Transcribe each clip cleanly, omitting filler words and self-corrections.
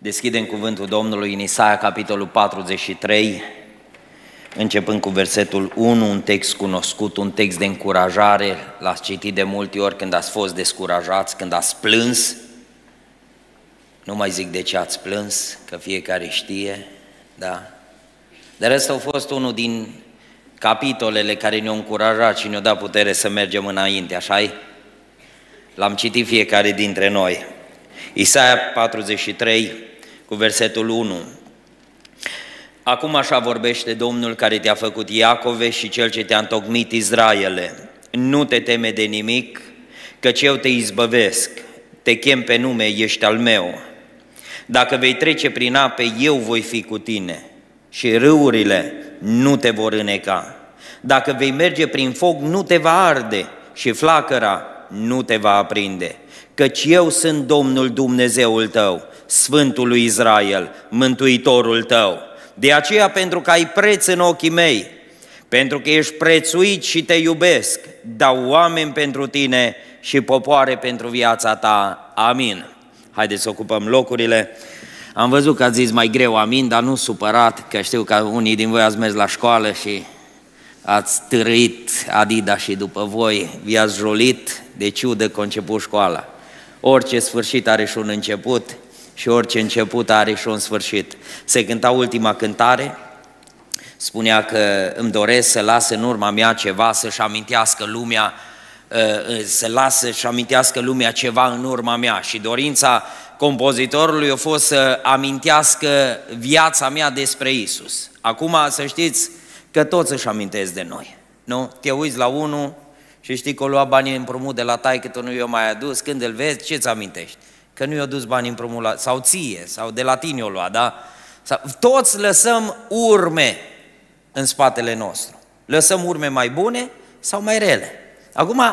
Deschidem cuvântul Domnului în Isaia, capitolul 43, începând cu versetul 1, un text cunoscut, un text de încurajare. L-ați citit de multe ori când ați fost descurajați, când ați plâns. Nu mai zic de ce ați plâns, că fiecare știe, da? Dar ăsta a fost unul din capitolele care ne-au încurajat și ne-au dat putere să mergem înainte, așa-i? L-am citit fiecare dintre noi. Isaia 43, cu versetul 1. Acum așa vorbește Domnul care te-a făcut Iacove și Cel ce te-a întocmit Israele. Nu te teme de nimic, căci eu te izbăvesc, te chem pe nume, ești al meu. Dacă vei trece prin ape, eu voi fi cu tine și râurile nu te vor îneca. Dacă vei merge prin foc, nu te va arde și flacăra nu te va aprinde. Căci eu sunt Domnul Dumnezeul tău, Sfântul lui Israel, Mântuitorul tău. De aceea, pentru că ai preț în ochii mei, pentru că ești prețuit și te iubesc, dau oameni pentru tine și popoare pentru viața ta. Amin. Haideți să ocupăm locurile. Am văzut că ați zis mai greu amin, dar nu supărat, că știu că unii din voi ați mers la școală și ați târâit Adidas și după voi vi-ați jolit de ciudă că a început școala. Orice sfârșit are și un început și orice început are și un sfârșit. Se cânta ultima cântare, spunea că îmi doresc să las în urma mea ceva, să-și amintească lumea, să-și amintească lumea ceva în urma mea. Și dorința compozitorului a fost să amintească viața mea despre Iisus. Acum să știți că toți își amintesc de noi, nu? Te uiți la unul și știi că o lua banii împrumut de la taică, tu nu i-o mai adus, când îl vezi, ce-ți amintești? Că nu i-o dus banii împrumut, sau ție, sau de la tine o lua, da? Toți lăsăm urme în spatele nostru. Lăsăm urme mai bune sau mai rele. Acum,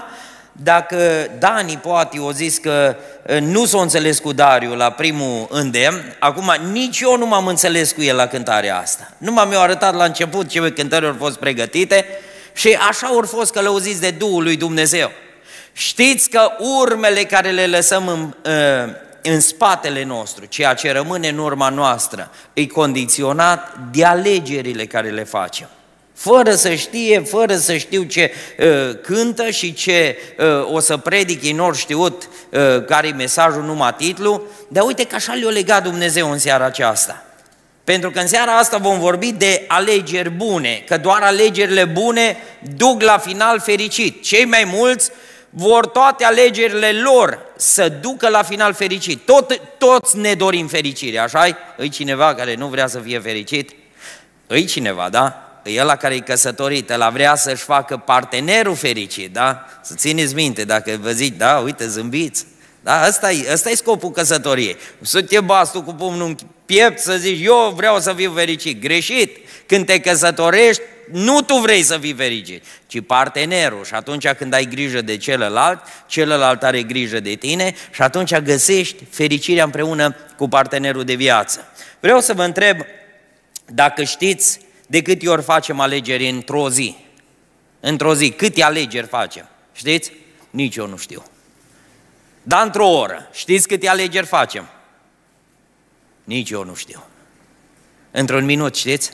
dacă Dani poate o zis că nu s-o înțeles cu Dariu la primul îndemn, acum nici eu nu m-am înțeles cu el la cântarea asta. Numai mi-au arătat la început ce cântări au fost pregătite și așa au fost călăuziți de Duhul lui Dumnezeu. Știți că urmele care le lăsăm în spatele nostru, ceea ce rămâne în urma noastră, e condiționat de alegerile care le facem. Fără să știe, fără să știu ce cântă și ce o să predic, ei n-or știut care-i mesajul, numai titlul, dar uite că așa le-a legat Dumnezeu în seara aceasta. Pentru că în seara asta vom vorbi de alegeri bune, că doar alegerile bune duc la final fericit. Cei mai mulți vor toate alegerile lor să ducă la final fericit. Toți ne dorim fericire, așa-i? Îi cineva care nu vrea să fie fericit? Îi cineva, da? E ăla care e căsătorit, ăla vrea să-și facă partenerul fericit, da? Să țineți minte, dacă vă zic, da, uite, zâmbiți. Da, ăsta e scopul căsătoriei. Să te bați tu cu pumnul în piept, să zici, eu vreau să fiu fericit. Greșit! Când te căsătorești, nu tu vrei să fii fericit, ci partenerul. Și atunci când ai grijă de celălalt, celălalt are grijă de tine și atunci găsești fericirea împreună cu partenerul de viață. Vreau să vă întreb dacă știți de câte ori facem alegeri într-o zi. Într-o zi, câte alegeri facem? Știți? Nici eu nu știu. Dar într-o oră, știți câte alegeri facem? Nici eu nu știu. Într-un minut, știți?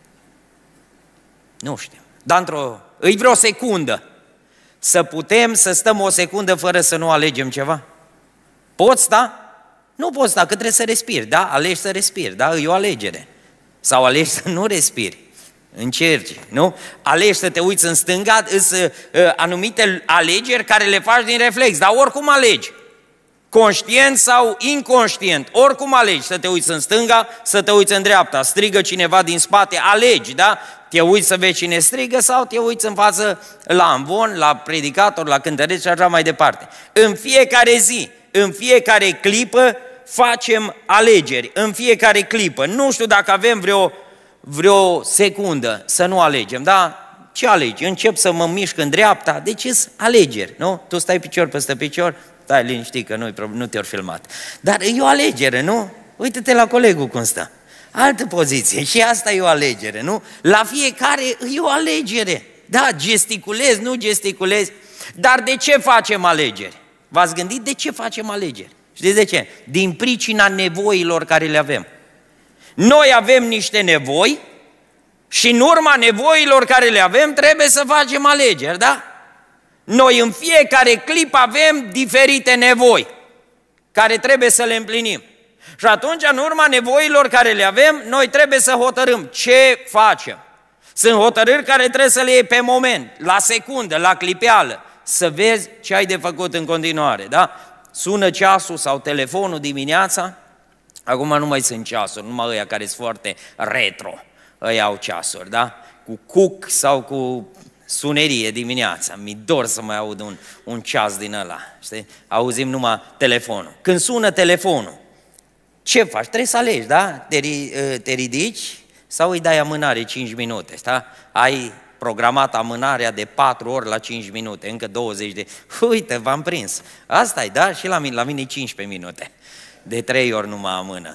Nu știu. Dar îi vreo secundă. Să putem să stăm o secundă fără să nu alegem ceva? Poți sta? Nu poți sta, că trebuie să respiri, da? Alegi să respiri, da? E o alegere. Sau alegi să nu respiri, încerci, nu? Alegi să te uiți în stânga, sunt anumite alegeri care le faci din reflex, dar oricum alegi, conștient sau inconștient, oricum alegi să te uiți în stânga, să te uiți în dreapta, strigă cineva din spate, alegi, da? Te uiți să vezi cine strigă sau te uiți în față la amvon, la predicator, la cântăreț și așa mai departe. În fiecare zi, în fiecare clipă, facem alegeri, în fiecare clipă. Nu știu dacă avem vreo secundă să nu alegem, da? Ce alegi? Încep să mă mișc în dreapta, deci sunt alegeri, nu? Tu stai picior peste picior, stai liniștit că nu te-or filmat. Dar e o alegere, nu? Uite-te la colegul cum stă. Altă poziție și asta e o alegere, nu? La fiecare e o alegere. Da, gesticulezi, nu gesticulezi, dar de ce facem alegeri? V-ați gândit de ce facem alegeri? Știți de ce? Din pricina nevoilor care le avem. Noi avem niște nevoi și în urma nevoilor care le avem trebuie să facem alegeri, da? Noi în fiecare clip avem diferite nevoi care trebuie să le împlinim. Și atunci, în urma nevoilor care le avem, noi trebuie să hotărâm ce facem. Sunt hotărâri care trebuie să le iei pe moment, la secundă, la clipeală, să vezi ce ai de făcut în continuare, da? Sună ceasul sau telefonul dimineața, acum nu mai sunt ceasuri, numai ăia care sunt foarte retro, ăia au ceasuri, da? Cu cuc sau cu sunerie dimineața, mi dor să mai aud un ceas din ăla, știi? Auzim numai telefonul. Când sună telefonul, ce faci? Trebuie să alegi, da? Te ridici sau îi dai amânare 5 minute, da? Ai programat amânarea de 4 ori la 5 minute, încă 20 de... Uite, v-am prins. Asta e, da? Și la mine 15 minute. De 3 ori nu mă amână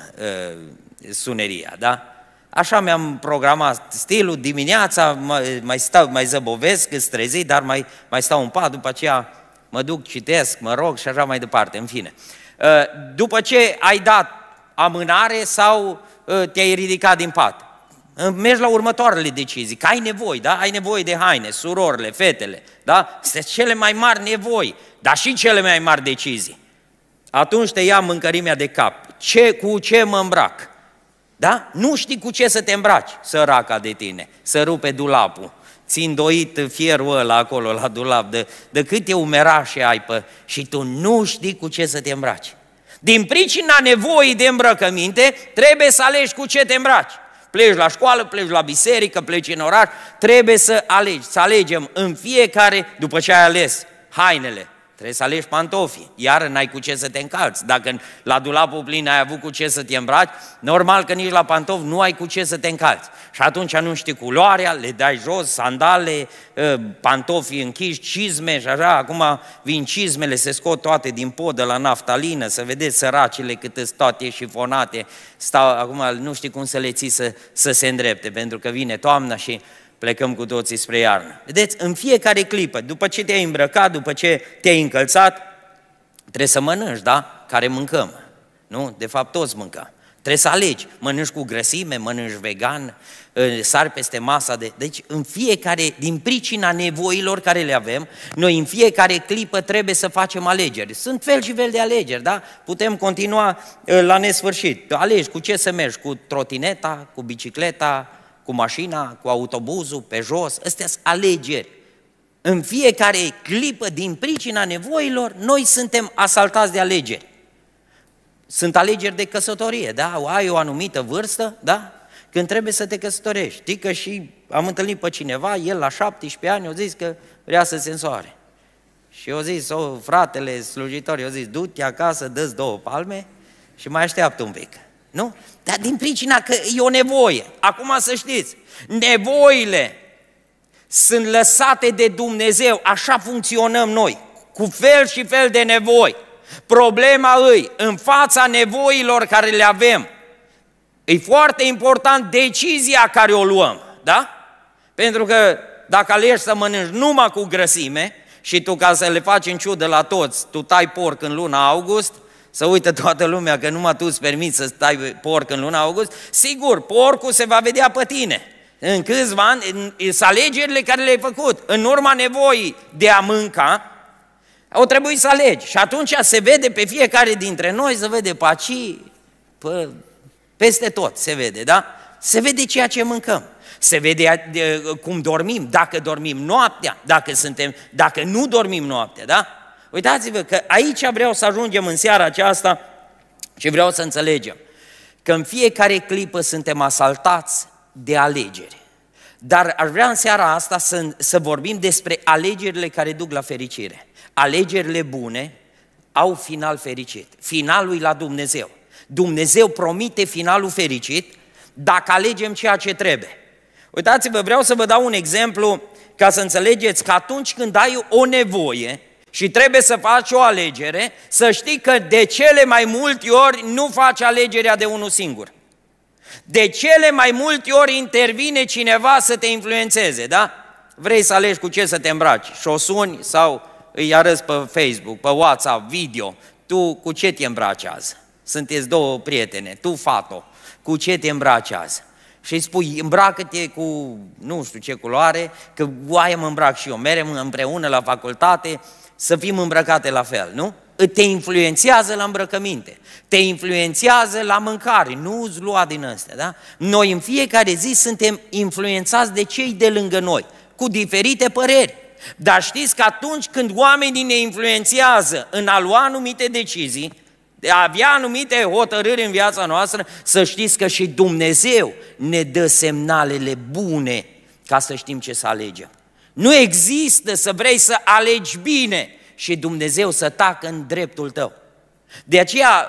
suneria, da? Așa mi-am programat stilul, dimineața mai zăbovesc, îți trezi, dar mai stau în pat, după aceea mă duc, citesc, mă rog și așa mai departe, în fine. După ce ai dat amânare sau te-ai ridicat din pat, mergi la următoarele decizii, că ai nevoie, da? Ai nevoie de haine, surorile, fetele, da? Sunt cele mai mari nevoi, dar și cele mai mari decizii. Atunci te ia mâncărimea de cap. Cu ce mă îmbrac? Da? Nu știi cu ce să te îmbraci, săraca de tine, să rupe dulapul, ți îndoit fierul ăla acolo la dulap, de câte umerașe ai și tu nu știi cu ce să te îmbraci. Din pricina nevoii de îmbrăcăminte, trebuie să alegi cu ce te îmbraci. Pleci la școală, pleci la biserică, pleci în oraș, trebuie să alegi, să alegem în fiecare, după ce ai ales hainele, trebuie să alegi pantofii, iar n-ai cu ce să te încalți. Dacă la dulapul plin ai avut cu ce să te îmbraci, normal că nici la pantofi nu ai cu ce să te încalți. Și atunci nu știi culoarea, le dai jos, sandale, pantofii închiși, cizme și așa. Acum vin cizmele, se scot toate din podă la naftalină, să vedeți săracile cât îți toate șifonate. Acum nu știi cum să le ții să se îndrepte, pentru că vine toamna și plecăm cu toții spre iarnă. Vedeți, în fiecare clipă, după ce te-ai îmbrăcat, după ce te-ai încălțat, trebuie să mănânci, da? Care mâncăm, nu? De fapt, toți mâncăm. Trebuie să alegi, mănânci cu grăsime, mănânci vegan, sari peste masa de... Deci, în fiecare, din pricina nevoilor care le avem, noi în fiecare clipă trebuie să facem alegeri. Sunt fel și fel de alegeri, da? Putem continua la nesfârșit. Alegi cu ce să mergi, cu trotineta, cu bicicleta, cu mașina, cu autobuzul, pe jos, astea sunt alegeri. În fiecare clipă, din pricina nevoilor, noi suntem asaltați de alegeri. Sunt alegeri de căsătorie, da? Ai o anumită vârstă, da? Când trebuie să te căsătorești. Știi că și am întâlnit pe cineva, el la 17 ani, a zis că vrea să se însoare. Și eu zis, fratele slujitor, eu zis, du-te acasă, dă-ți 2 palme și mai așteaptă un pic. Nu? Dar din pricina că e o nevoie. Acum să știți, nevoile sunt lăsate de Dumnezeu, așa funcționăm noi, cu fel și fel de nevoi. Problema îi, în fața nevoilor care le avem, e foarte important decizia care o luăm, da? Pentru că dacă alegi să mănânci numai cu grăsime și tu, ca să le faci în ciudă la toți, tu tai porc în luna august, să uită toată lumea că numai tu îți permiți să stai porc în luna august, sigur, porcul se va vedea pe tine. În câțiva ani, sunt alegerile care le-ai făcut. În urma nevoii de a mânca, o trebuie să alegi. Și atunci se vede pe fiecare dintre noi, se vede pe aici, peste tot se vede, da? Se vede ceea ce mâncăm. Se vede cum dormim, dacă dormim noaptea, dacă nu dormim noaptea, da? Uitați-vă că aici vreau să ajungem în seara aceasta și vreau să înțelegem că în fiecare clipă suntem asaltați de alegeri. Dar aș vrea în seara asta să vorbim despre alegerile care duc la fericire. Alegerile bune au final fericit. Finalul e la Dumnezeu. Dumnezeu promite finalul fericit dacă alegem ceea ce trebuie. Uitați-vă, vreau să vă dau un exemplu ca să înțelegeți că atunci când ai o nevoie și trebuie să faci o alegere, să știi că de cele mai multe ori nu faci alegerea de unul singur. De cele mai multe ori intervine cineva să te influențeze, da? Vrei să alegi cu ce să te îmbraci și o suni sau îi arăți pe Facebook, pe WhatsApp, video, tu cu ce te îmbraci azi? Sunteți două prietene, tu, fată, cu ce te îmbraci azi? Și îi spui, îmbracă-te cu nu știu ce culoare, că aia mă îmbrac și eu, merem împreună la facultate, să fim îmbrăcate la fel, nu? Te influențează la îmbrăcăminte, te influențează la mâncare, nu-ți lua din astea, da? Noi în fiecare zi suntem influențați de cei de lângă noi, cu diferite păreri. Dar știți că atunci când oamenii ne influențează în a lua anumite decizii, de a avea anumite hotărâri în viața noastră, să știți că și Dumnezeu ne dă semnalele bune ca să știm ce să alegem. Nu există să vrei să alegi bine și Dumnezeu să tacă în dreptul tău. De aceea,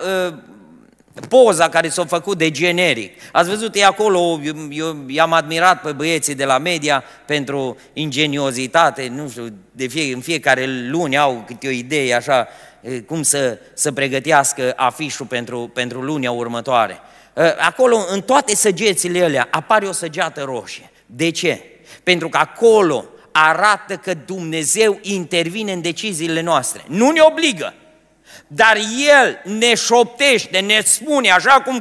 poza care s-a făcut de generic, ați văzut, e acolo, eu i-am admirat pe băieții de la media pentru ingeniozitate, nu știu, în fiecare luni au câte o idee așa, cum să pregătească afișul pentru lunea următoare. Acolo, în toate săgețile alea, apare o săgeată roșie. De ce? Pentru că acolo arată că Dumnezeu intervine în deciziile noastre. Nu ne obligă, dar El ne șoptește, ne spune, așa cum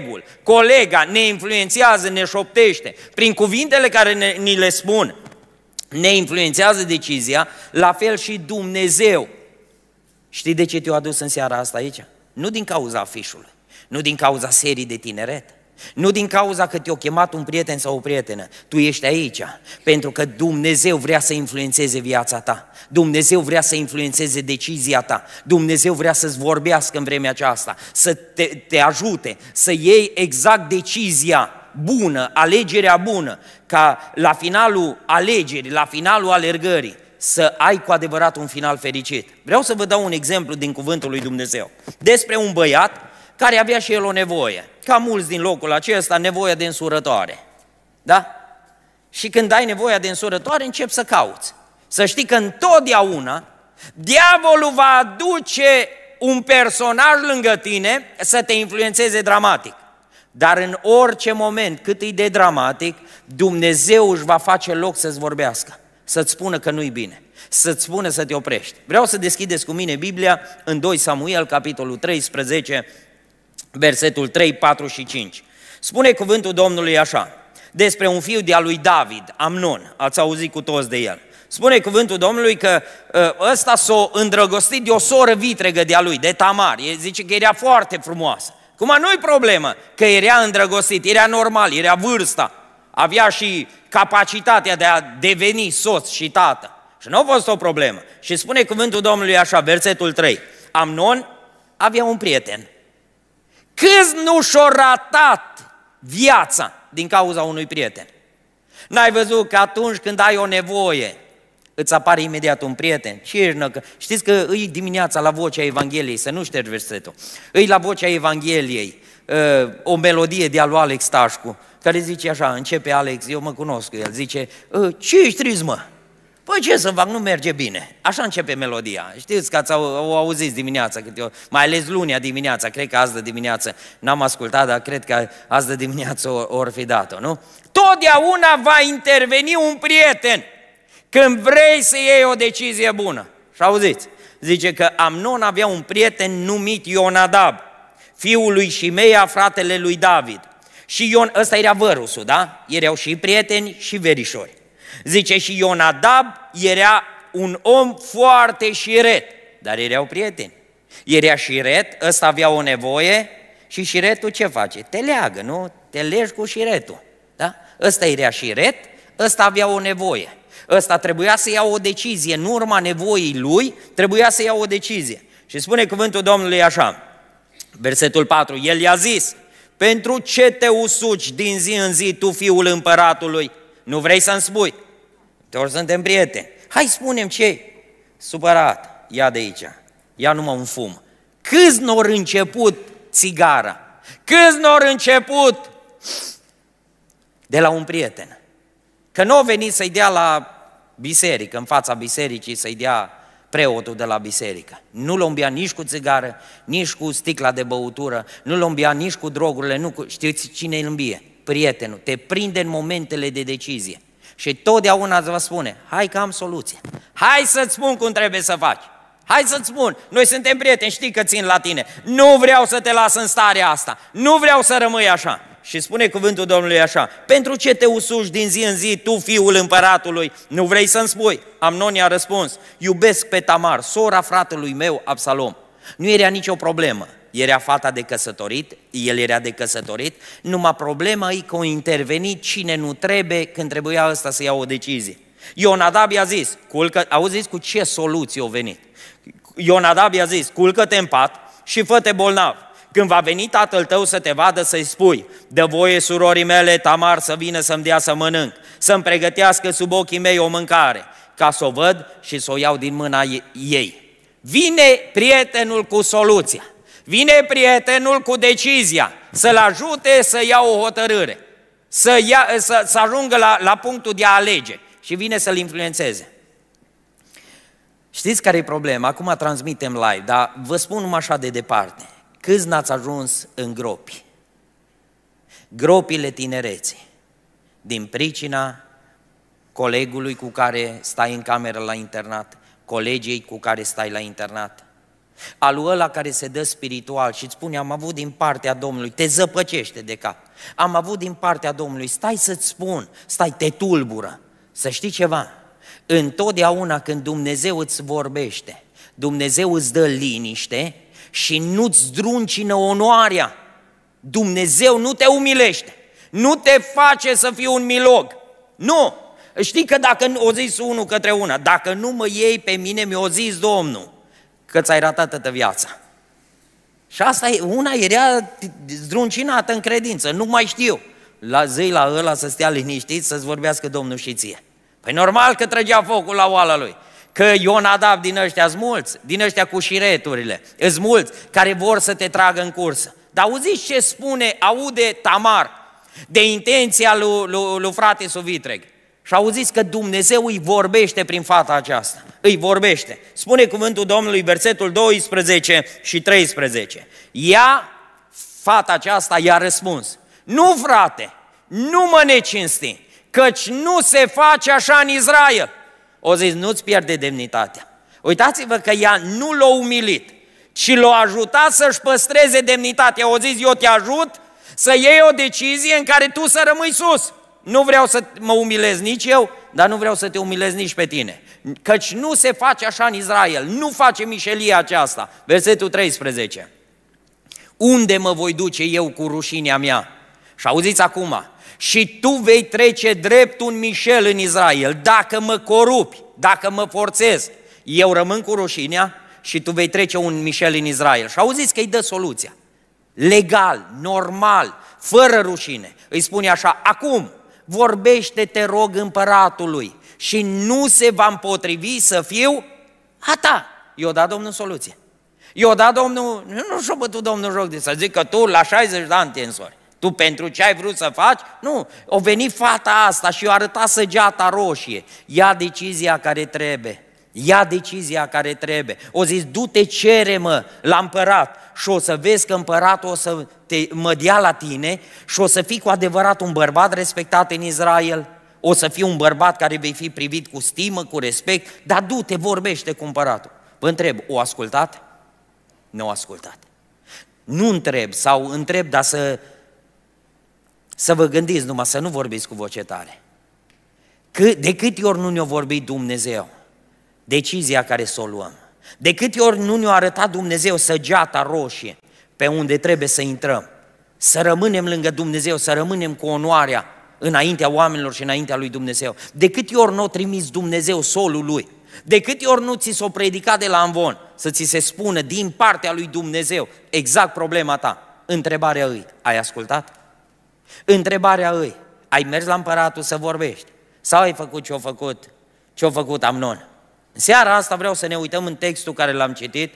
colega ne influențează, ne șoptește, prin cuvintele care ni le spun, ne influențează decizia, la fel și Dumnezeu. Știi de ce te-a adus în seara asta aici? Nu din cauza afișului, nu din cauza serii de tineret, nu din cauza că te-a chemat un prieten sau o prietenă. Tu ești aici pentru că Dumnezeu vrea să influențeze viața ta. Dumnezeu vrea să influențeze decizia ta. Dumnezeu vrea să-ți vorbească în vremea aceasta, să te ajute, să iei exact decizia bună, alegerea bună, ca la finalul alegerii, la finalul alergării, să ai cu adevărat un final fericit. Vreau să vă dau un exemplu din cuvântul lui Dumnezeu despre un băiat care avea și el o nevoie, ca mulți din locul acesta, nevoie de însurătoare. Da? Și când ai nevoia de însurătoare, începi să cauți. Să știi că întotdeauna diavolul va aduce un personaj lângă tine să te influențeze dramatic. Dar în orice moment, cât e de dramatic, Dumnezeu își va face loc să-ți vorbească, să-ți spună că nu-i bine, să-ți spună să te oprești. Vreau să deschideți cu mine Biblia în 2 Samuel, capitolul 13, versetul 3, 4 și 5. Spune cuvântul Domnului așa, despre un fiu de-a lui David, Amnon, ați auzit cu toți de el. Spune cuvântul Domnului că ăsta s-a îndrăgostit de o soră vitregă de-a lui, de Tamar. El zice că era foarte frumoasă. Cum nu-i problemă că era îndrăgostit, era normal, era vârsta, avea și capacitatea de a deveni soț și tată. Și nu a fost o problemă. Și spune cuvântul Domnului așa, versetul 3. Amnon avea un prieten. Câți nu și-o ratat viața din cauza unui prieten? N-ai văzut că atunci când ai o nevoie, îți apare imediat un prieten? Știți că îi dimineața la vocea Evangheliei, să nu ștergi versetul, îi la vocea Evangheliei o melodie de-a lui Alex Tașcu, care zice așa, începe Alex, eu mă cunosc cu el, zice, ce ești trist, mă? Păi ce să fac, nu merge bine. Așa începe melodia. Știți că o auziți dimineața, mai ales lunea dimineața, cred că azi de dimineață n-am ascultat, dar cred că azi de dimineață ori fi dat-o, nu? Totdeauna va interveni un prieten când vrei să iei o decizie bună. Și auziți, zice că Amnon avea un prieten numit Ionadab, fiul lui Șimeia, fratele lui David. Și ăsta era vărusul, da? Erau și prieteni și verișori. Zice, și Ionadab era un om foarte șiret, dar erau prieteni. Era șiret, ăsta avea o nevoie și șiretul ce face? Te leagă, nu? Te legi cu șiretul, da? Ăsta era șiret, ăsta avea o nevoie. Ăsta trebuia să ia o decizie, în urma nevoii lui, trebuia să ia o decizie. Și spune cuvântul Domnului așa, versetul 4, el i-a zis, pentru ce te usuci din zi în zi tu, fiul împăratului? Nu vrei să-mi spui? Ori suntem prieteni. Hai, spune-mi ce? Supărat, ia de aici, ia numai un fum. Câți n-or început țigara? Câți n-or început de la un prieten? Că nu a venit să-i dea la biserică, în fața bisericii, să-i dea preotul de la biserică. Nu l-o îmbia nici cu țigară, nici cu sticla de băutură, nu l-o îmbia nici cu drogurile, știți cine îl îmbie? Prietenul, te prinde în momentele de decizie și totdeauna îți va spune, hai că am soluție, hai să-ți spun cum trebuie să faci, Hai să-ți spun, noi suntem prieteni, știi că țin la tine. Nu vreau să te las în starea asta, nu vreau să rămâi așa. Și spune cuvântul Domnului așa: pentru ce te usuci din zi în zi, tu fiul împăratului? Nu vrei să-mi spui? Amnon i-a răspuns: iubesc pe Tamar, sora fratelui meu Absalom. Nu era nicio problemă. Era fata de căsătorit, el era de căsătorit, numai problema e că a intervenit cine nu trebuie când trebuia ăsta să ia o decizie. Ionadab i-a zis, auziți cu ce soluție a venit. Ionadab i-a zis, culcă-te în pat și fă-te bolnav. Când va veni tatăl tău să te vadă, să-i spui: dă voie surorii mele Tamar să vină să-mi dea să mănânc, să-mi pregătească sub ochii mei o mâncare, ca să o văd și să o iau din mâna ei. Vine prietenul cu soluția, vine prietenul cu decizia, să-l ajute să ia o hotărâre, să ajungă la punctul de a alege și vine să-l influențeze. Știți care e problema? Acum transmitem live, dar vă spun numai așa de departe. Câți n-ați ajuns în gropi? Gropile tinereții, din pricina colegului cu care stai în cameră la internat, colegii cu care stai la internat, alu ăla care se dă spiritual și îți spune: am avut din partea Domnului, te zăpăcește de cap. Am avut din partea Domnului, stai să-ți spun, stai, te tulbură. Să știi ceva, întotdeauna când Dumnezeu îți vorbește, Dumnezeu îți dă liniște și nu-ți zdruncină onoarea. Dumnezeu nu te umilește, nu te face să fii un milog. Nu! Știi că dacă o zis unul către una, dacă nu mă iei pe mine, mi-o zis Domnul că ți-ai ratat toată viața. Și asta e, una era zdruncinată în credință, nu mai știu. La zi la ăla să stea liniștit, să-ți vorbească Domnul și ție. Păi normal că trăgea focul la oala lui. Că Ionadab din ăștia-s mulți, din ăștia cu șireturile, îs mulți care vor să te tragă în cursă. Dar auziți ce aude Tamar de intenția lui frate Suvitreg. Și auziți că Dumnezeu îi vorbește prin fata aceasta, îi vorbește. Spune cuvântul Domnului, versetul 12 și 13. Fata aceasta i-a răspuns: nu, frate, nu mă necinsti, căci nu se face așa în Israel. O zis: nu-ți pierde demnitatea. Uitați-vă că ea nu l-a umilit, ci l-a ajutat să-și păstreze demnitatea. O zis: eu te ajut să iei o decizie în care tu să rămâi sus. Nu vreau să mă umilez nici eu, dar nu vreau să te umilez nici pe tine. Căci nu se face așa în Israel, nu face mișelia aceasta. Versetul 13. Unde mă voi duce eu cu rușinea mea? Și auziți acum: și tu vei trece drept un mișel în Israel. Dacă mă corupi, dacă mă forțez, eu rămân cu rușinea și tu vei trece un mișel în Israel. Și auziți că îi dă soluția. Legal, normal, fără rușine. Îi spune așa: acum vorbește, te rog, împăratului și nu se va împotrivi să fiu a ta. I-o dat Domnul soluție. I-o dat Domnul, nu și-o bătut Domnul joc de să zic că tu la 60 de ani te însori. Tu pentru ce ai vrut să faci? Nu, o venit fata asta și i-a arătat săgeata roșie. Ia decizia care trebuie. Ia decizia care trebuie. O zis: du-te, cere-mă la împărat și o să vezi că împăratul o să mă dea la tine și o să fii cu adevărat un bărbat respectat în Israel, o să fii un bărbat care vei fi privit cu stimă, cu respect, dar du-te, vorbește cu împăratul. Vă întreb, o ascultat? Nu o ascultat. Nu întreb, sau întreb, dar să vă gândiți numai, să nu vorbiți cu voce tare. De câte ori nu ne-a vorbit Dumnezeu decizia care să o luăm? De câte ori nu ne-a arătat Dumnezeu săgeata roșie pe unde trebuie să intrăm? Să rămânem lângă Dumnezeu, să rămânem cu onoarea înaintea oamenilor și înaintea lui Dumnezeu. De câte ori nu a trimis Dumnezeu solul lui? De câte ori nu ți s-o predicat de la amvon să ți se spună din partea lui Dumnezeu exact problema ta? Întrebarea îi: ai ascultat? Întrebarea îi: ai mers la împăratul să vorbești? Sau ai făcut ce-a făcut Amnon? În seara asta vreau să ne uităm în textul care l-am citit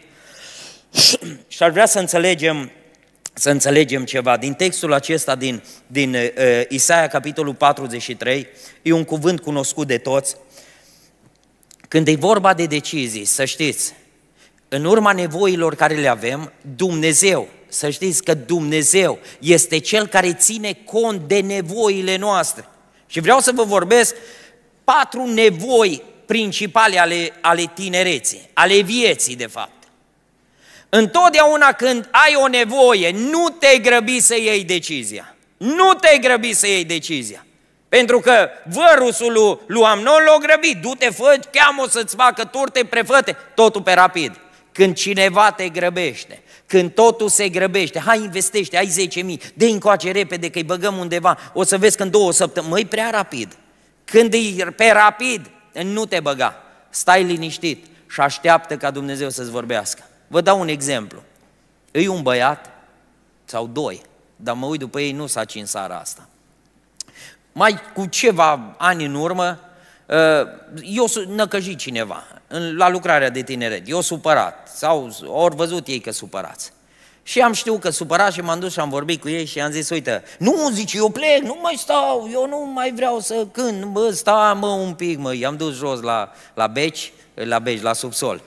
și aș vrea să înțelegem ceva. Din textul acesta din Isaia, capitolul 43, e un cuvânt cunoscut de toți. Când e vorba de decizii, să știți, în urma nevoilor care le avem, Dumnezeu, să știți că Dumnezeu este Cel care ține cont de nevoile noastre. Și vreau să vă vorbesc 4 nevoi principale ale tinereții, ale vieții de fapt. Întotdeauna când ai o nevoie, nu te grăbi să iei decizia. Nu te grăbi să iei decizia. Pentru că vărusul lui Amnon l-a grăbit. Du-te, fă, cheamă să-ți facă turte, prefăte, totul pe rapid. Când cineva te grăbește, când totul se grăbește, hai investește, ai 10.000, dă-i încoace repede că îi băgăm undeva, o să vezi că în 2 săptămâni, măi, prea rapid. Când e pe rapid, nu te băga, stai liniștit și așteaptă ca Dumnezeu să-ți vorbească. Vă dau un exemplu. E un băiat, sau 2, dar mă uit după ei, nu s-a cins seara asta. Mai cu ceva ani în urmă, eu năcăjit cineva la lucrarea de tineret, eu supărat, sau ori văzut ei că supărați. Și am știut că supărat și m-am dus și am vorbit cu ei și am zis, uite, nu, zice, eu plec, nu mai stau, eu nu mai vreau să cânt, bă, stai mă un pic, mă, i-am dus jos la beci, la subsol.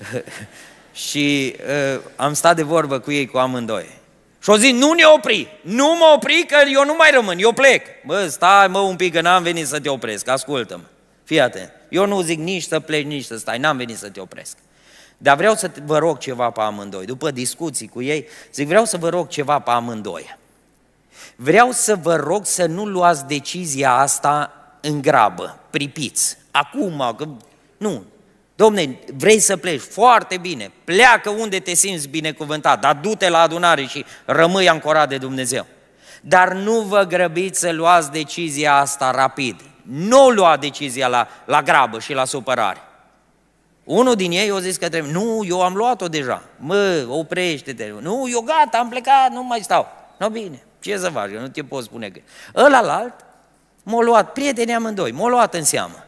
Și am stat de vorbă cu ei, cu amândoi. Și-o zi, nu ne opri, nu mă opri că eu nu mai rămân, eu plec. Bă, stai mă un pic că n-am venit să te opresc, ascultă-mă, fii atent. Eu nu zic nici să pleci, nici să stai, n-am venit să te opresc. Dar vreau să vă rog ceva pe amândoi, după discuții cu ei, zic, vreau să vă rog ceva pe amândoi. Vreau să vă rog să nu luați decizia asta în grabă, pripiți, acum, că nu. Dom'le, vrei să pleci? Foarte bine, pleacă unde te simți binecuvântat, dar du-te la adunare și rămâi ancorat de Dumnezeu. Dar nu vă grăbiți să luați decizia asta rapid. Nu lua decizia la grabă și la supărare. Unul din ei a zis că trebuie, nu, eu am luat-o deja, mă, oprește-te, nu, eu gata, am plecat, nu mai stau. Nu, bine, ce să faci, eu nu te pot spune că... Ălalt m-a luat, prietenii amândoi, m-a luat în seamă.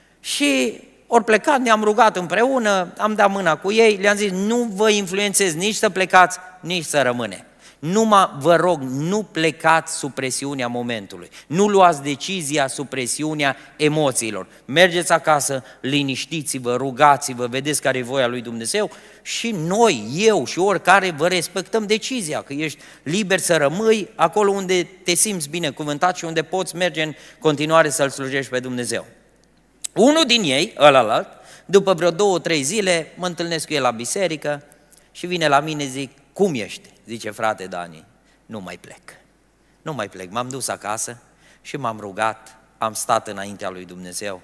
Și ori plecat, ne-am rugat împreună, am dat mâna cu ei, le-am zis, nu vă influențez nici să plecați, nici să rămâne. Numai vă rog, nu plecați sub presiunea momentului, nu luați decizia sub presiunea emoțiilor. Mergeți acasă, liniștiți-vă, rugați-vă, vedeți care e voia lui Dumnezeu și noi, eu și oricare vă respectăm decizia, că ești liber să rămâi acolo unde te simți binecuvântat și unde poți merge în continuare să-L slujești pe Dumnezeu. Unul din ei, ălalt, după vreo 2-3 zile, mă întâlnesc cu el la biserică și vine la mine, zic, cum ești? Zice, frate Dani, nu mai plec. Nu mai plec. M-am dus acasă și m-am rugat, am stat înaintea lui Dumnezeu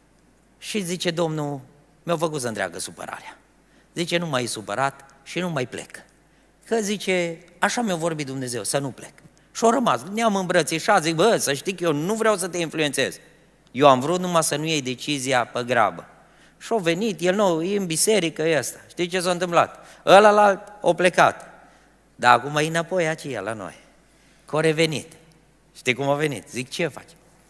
și zice, Domnul, mi-a făcut să întreagă supărarea. Zice, nu mai e supărat și nu mai plec. Că zice, așa mi-a vorbit Dumnezeu, să nu plec. Și-a rămas, ne-am îmbrățișat, zic, bă, să știi că eu nu vreau să te influențez. Eu am vrut numai să nu iei decizia pe grabă. Și-a venit, el nou, e în biserică ăsta. Știi ce s-a întâmplat? Ălalt a plecat. Dar acum e înapoi aceea la noi. Că a revenit. Știi cum a venit? Zic, ce faci?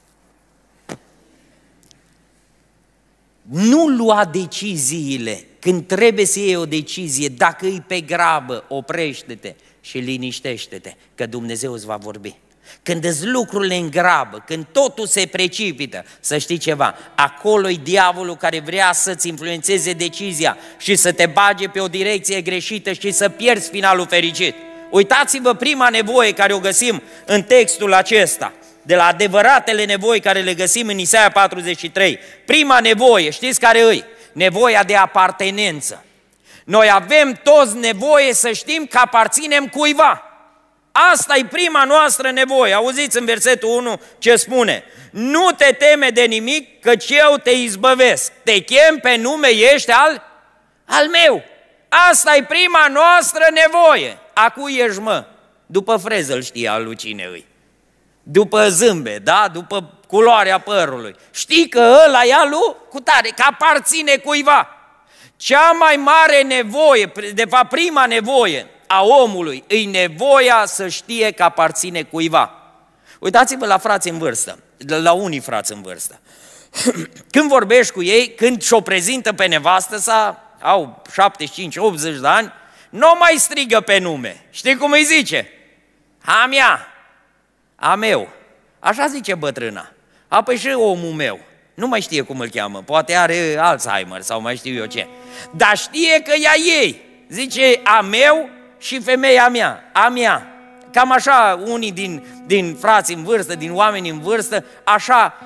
Nu lua deciziile. Când trebuie să iei o decizie, dacă e pe grabă, oprește-te și liniștește-te, că Dumnezeu îți va vorbi. Când îți lucrurile în grabă, când totul se precipită, să știi ceva, acolo-i diavolul care vrea să-ți influențeze decizia și să te bage pe o direcție greșită și să pierzi finalul fericit. Uitați-vă prima nevoie care o găsim în textul acesta, de la adevăratele nevoi care le găsim în Isaia 43. Prima nevoie, știți care e? Nevoia de apartenență. Noi avem toți nevoie să știm că aparținem cuiva. Asta e prima noastră nevoie. Auziți în versetul 1 ce spune? Nu te teme de nimic, căci eu te izbăvesc. Te chem pe nume, ești al meu. Asta e prima noastră nevoie. A cui ești, mă? După freză îl știe al lui cine îi. După zâmbe, da? După culoarea părului. Știi că ăla e al lui cutare, că aparține cuiva. Cea mai mare nevoie, de fapt prima nevoie a omului, e nevoia să știe că aparține cuiva. Uitați-vă la frați în vârstă, la unii frați în vârstă. Când vorbești cu ei, când și-o prezintă pe nevastă sa, au 75-80 de ani, nu mai strigă pe nume. Știi cum îi zice? A mea, a meu. Așa zice bătrâna. Apoi și omul meu. Nu mai știe cum îl cheamă, poate are Alzheimer sau mai știu eu ce. Dar știe că ea ei. Zice a meu și femeia mea, a mea. cam așa, unii din frați în vârstă, din oameni în vârstă, așa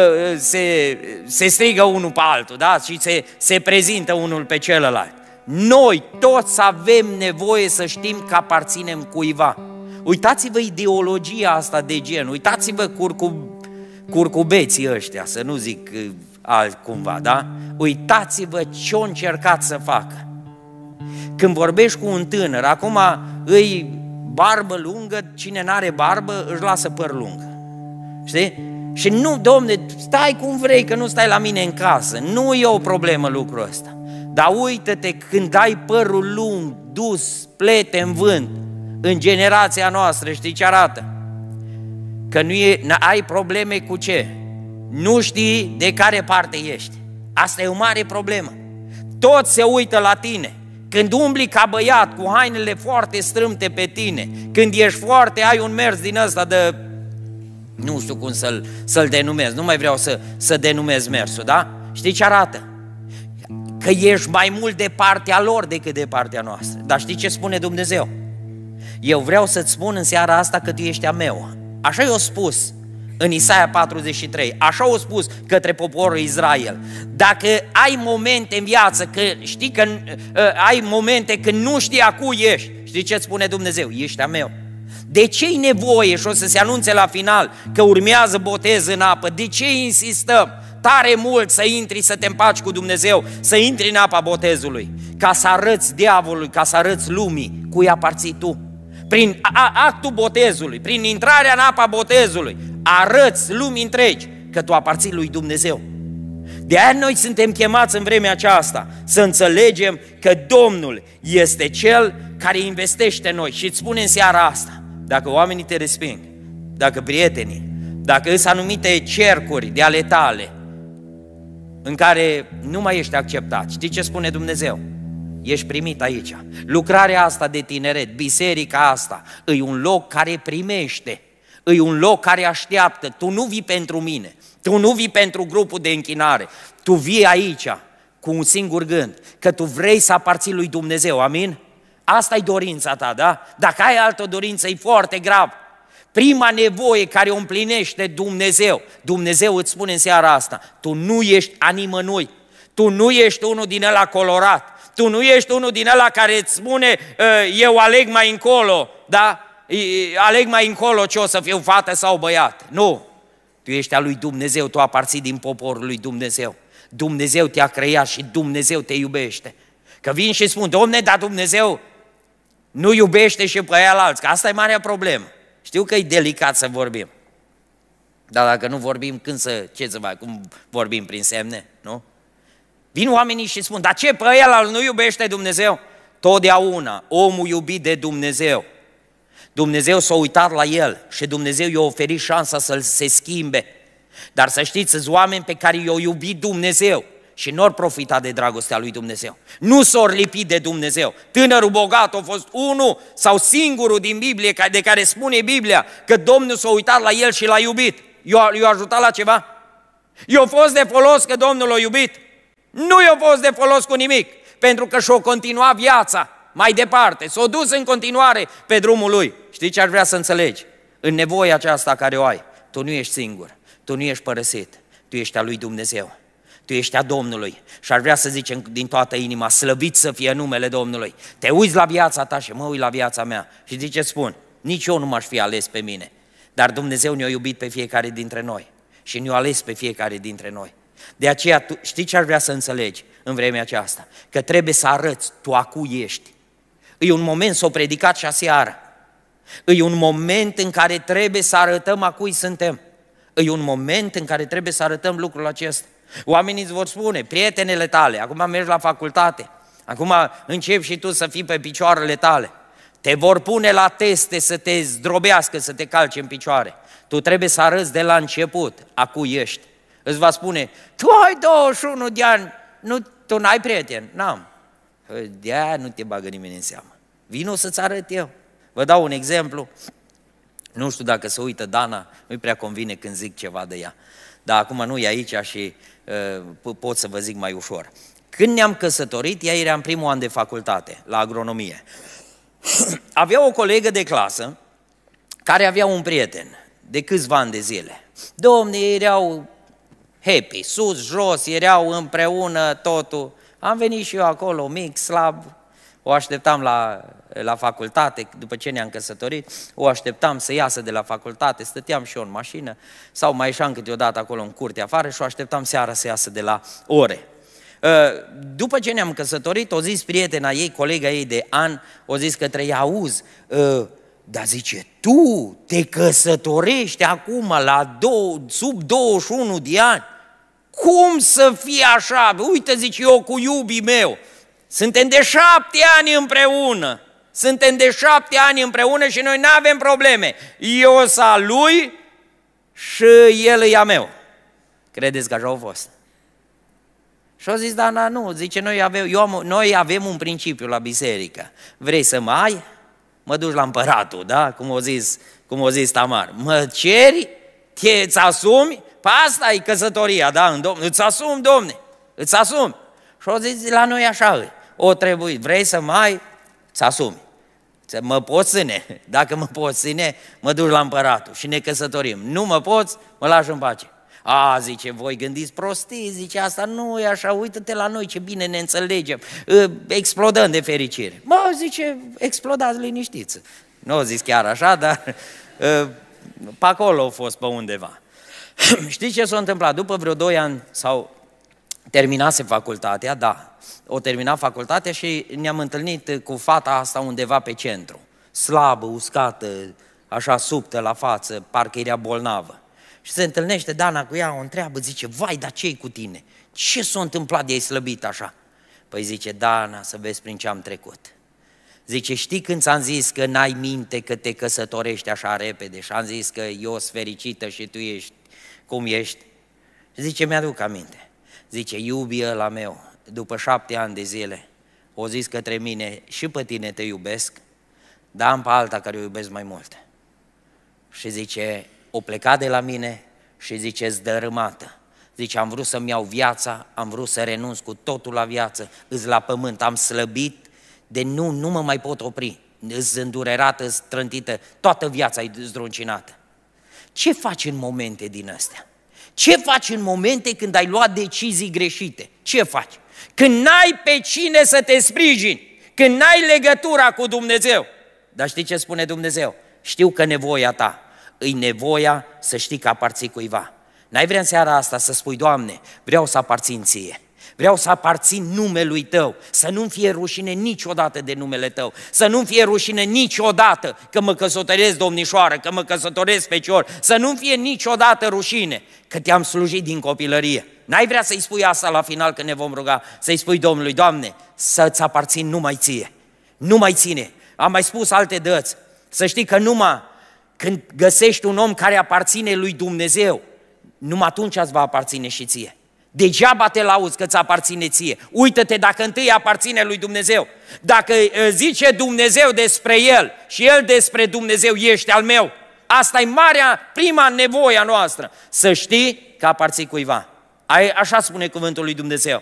se strigă unul pe altul, da? Și se prezintă unul pe celălalt. Noi toți avem nevoie să știm că aparținem cuiva. Uitați-vă ideologia asta de gen, uitați-vă curcubeții ăștia, să nu zic altcumva, da? Uitați-vă ce-o încercat să facă. Când vorbești cu un tânăr, acum îi barbă lungă, cine n-are barbă își lasă păr lung. Știi? Și nu, domne, stai cum vrei, că nu stai la mine în casă. Nu e o problemă lucrul ăsta. Dar uită-te, când ai părul lung, dus, plete în vânt, în generația noastră, știi ce arată? Că ai probleme cu ce? Nu știi de care parte ești. Asta e o mare problemă. Toți se uită la tine. Când umbli ca băiat, cu hainele foarte strâmte pe tine, când ești foarte, ai un mers din ăsta de... Nu știu cum să-l denumez, nu mai vreau să denumez mersul, da? Știi ce arată? Că ești mai mult de partea lor decât de partea noastră. Dar știi ce spune Dumnezeu? Eu vreau să-ți spun în seara asta că tu ești a meu. Așa i-a spus în Isaia 43, așa a spus către poporul Israel. Dacă ai momente în viață, că știi că ai momente când nu știi a cui ești, știi ce spune Dumnezeu? Ești a meu. De ce-i nevoie, și o să se anunțe la final, că urmează botez în apă? De ce insistăm tare mult să intri, să te împaci cu Dumnezeu, să intri în apa botezului? Ca să arăți diavolului, ca să arăți lumii cui aparții tu. Prin actul botezului, prin intrarea în apa botezului, arăți lumii întregi că tu aparții lui Dumnezeu. De aia noi suntem chemați în vremea aceasta să înțelegem că Domnul este Cel care investește în noi. Și îți spune în seara asta, dacă oamenii te resping, dacă prietenii, dacă îs anumite cercuri de ale tale în care nu mai ești acceptat, știi ce spune Dumnezeu? Ești primit aici. Lucrarea asta de tineret, biserica asta, e un loc care primește, e un loc care așteaptă. Tu nu vii pentru mine, tu nu vii pentru grupul de închinare, tu vii aici cu un singur gând, că tu vrei să aparții lui Dumnezeu, amin? Asta e dorința ta, da? Dacă ai altă dorință, e foarte grav. Prima nevoie care o împlinește Dumnezeu, Dumnezeu îți spune în seara asta, tu nu ești a nimănui, tu nu ești unul din ăla colorat, tu nu ești unul din ăla care îți spune, eu aleg mai încolo, da? Aleg mai încolo ce o să fiu, fată sau băiat. Nu, tu ești a lui Dumnezeu, tu aparții din poporul lui Dumnezeu. Dumnezeu te-a creat și Dumnezeu te iubește. Că vin și spun, Domne, dar Dumnezeu nu iubește și pe alții, că asta e marea problemă. Știu că e delicat să vorbim, dar dacă nu vorbim, cum vorbim prin semne, nu? Vin oamenii și spun, dar ce, pe ăla nu iubește Dumnezeu? Totdeauna, omul iubit de Dumnezeu. Dumnezeu s-a uitat la el și Dumnezeu i-a oferit șansa să se schimbe. Dar să știți, sunt oameni pe care i-a iubit Dumnezeu și nu au profitat de dragostea lui Dumnezeu. Nu s-au lipit de Dumnezeu. Tânărul bogat a fost unul sau singurul din Biblie de care spune Biblia că Domnul s-a uitat la el și l-a iubit. I-a ajutat la ceva? I-a fost de folos că Domnul l-a iubit? Nu i-a fost de folos cu nimic, pentru că și-a continuat viața mai departe, s-a dus în continuare pe drumul lui. Știi ce aș vrea să înțelegi? În nevoia aceasta care o ai, tu nu ești singur, tu nu ești părăsit, tu ești a lui Dumnezeu, tu ești a Domnului. Și aș vrea să zicem din toată inima, slăvit să fie numele Domnului. Te uiți la viața ta și mă uit la viața mea și zici ce spun? Nici eu nu m-aș fi ales pe mine, dar Dumnezeu ne-a iubit pe fiecare dintre noi și ne-a ales pe fiecare dintre noi. De aceea, știi ce ar vrea să înțelegi în vremea aceasta? Că trebuie să arăți tu a cui ești. E un moment, s-o predicat și aseară. E un moment în care trebuie să arătăm a cui suntem. E un moment în care trebuie să arătăm lucrul acesta. Oamenii îți vor spune, prietenele tale, acum mergi la facultate, acum începi și tu să fii pe picioarele tale. Te vor pune la teste să te zdrobească, să te calci în picioare. Tu trebuie să arăți de la început a cui ești. Îți va spune, tu ai 21 de ani, tu n-ai prieten? N-am. De-aia nu te bagă nimeni în seamă. Vino să-ți arăt eu. Vă dau un exemplu. Nu știu dacă se uită Dana, nu-i prea convine când zic ceva de ea. Dar acum nu e aici și pot să vă zic mai ușor. Când ne-am căsătorit, ea era în primul an de facultate, la agronomie. Avea o colegă de clasă care avea un prieten de câțiva ani de zile. Domnii erau happy, sus, jos, erau împreună, totul. Am venit și eu acolo, mic, slab, o așteptam la facultate, după ce ne-am căsătorit, o așteptam să iasă de la facultate, stăteam și eu în mașină, sau mai ieșeam câteodată acolo în curte afară și o așteptam seara să iasă de la ore. După ce ne-am căsătorit, o zis prietena ei, colega ei de an, o zis către ea, auzi, dar zice, tu te căsătorești acum sub 21 de ani? Cum să fie așa? Uite, zice, eu cu iubii meu, suntem de 7 ani împreună, și noi nu avem probleme. Eu sunt a lui și el e a meu. Credeți că așa au fost? Și au zis, da, nu, zice, noi avem un principiu la biserică. Vrei să mă ai? Mă duci la împăratul, da? Cum o zis Tamar. Mă ceri? Îți asumi? Păi asta e căsătoria, da? Îți asumi, domne, îți asumi. Și au zis, la noi așa e. O trebuie, vrei să mă ai? Îți asumi. Mă poți ține. Dacă mă poți ține, mă duci la împăratul și ne căsătorim. Nu mă poți, mă lași în pace. Zice, voi gândiți prostii, zice, asta nu e așa, uită-te la noi ce bine ne înțelegem, explodăm de fericire. Zice, explodați liniștiți. Nu o zis chiar așa, dar pe acolo a fost pe undeva. Știți ce s-a întâmplat? După vreo 2 ani sau terminase facultatea, da, o terminat facultatea și ne-am întâlnit cu fata asta undeva pe centru, slabă, uscată, așa subtă la față, parcă era bolnavă. Și se întâlnește Dana cu ea, o întreabă, zice, vai, dar ce-i cu tine? Ce s-a întâmplat de-ai slăbit așa? Păi zice, Dana, să vezi prin ce am trecut. Zice, știi când ți-am zis că n-ai minte că te căsătorești așa repede și am zis că eu sunt fericită și tu ești cum ești? Zice, mi-aduc aminte. Zice, iubii ăla meu, după 7 ani de zile, o zis către mine, și pe tine te iubesc, dar am pe alta care o iubesc mai mult. Și zice, o plecat de la mine și zice, zdărâmată. Zice, am vrut să-mi iau viața, am vrut să renunț cu totul la viață, îs la pământ, am slăbit, de nu mă mai pot opri, îs îndurerată, îs trântită, toată viața e zdruncinată. Ce faci în momente din astea? Ce faci în momente când ai luat decizii greșite? Ce faci? Când n-ai pe cine să te sprijini, când n-ai legătura cu Dumnezeu. Dar știi ce spune Dumnezeu? Știu că nevoia ta îi nevoia să știi că aparții cuiva. N-ai vrea în seara asta să spui, Doamne, vreau să aparțin ție. Vreau să aparțin numelui Tău, să nu-mi fie rușine niciodată de numele Tău, să nu-mi fie rușine niciodată că mă căsătoresc, domnișoară, că mă căsătoresc fecior, să nu-mi fie niciodată rușine că te-am slujit din copilărie. N-ai vrea să-i spui asta la final când ne vom ruga, să-i spui Domnului, Doamne, să-ți aparțin numai ție, numai ține. Am mai spus alte dăți, să știi că numai când găsești un om care aparține lui Dumnezeu, numai atunci îți va aparține și ție. Degeaba te lauzi că îți aparține ție. Uită-te dacă întâi aparține lui Dumnezeu. Dacă zice Dumnezeu despre el și el despre Dumnezeu, ești al meu. Asta e prima nevoie a noastră. Să știi că aparții cuiva. Așa spune cuvântul lui Dumnezeu.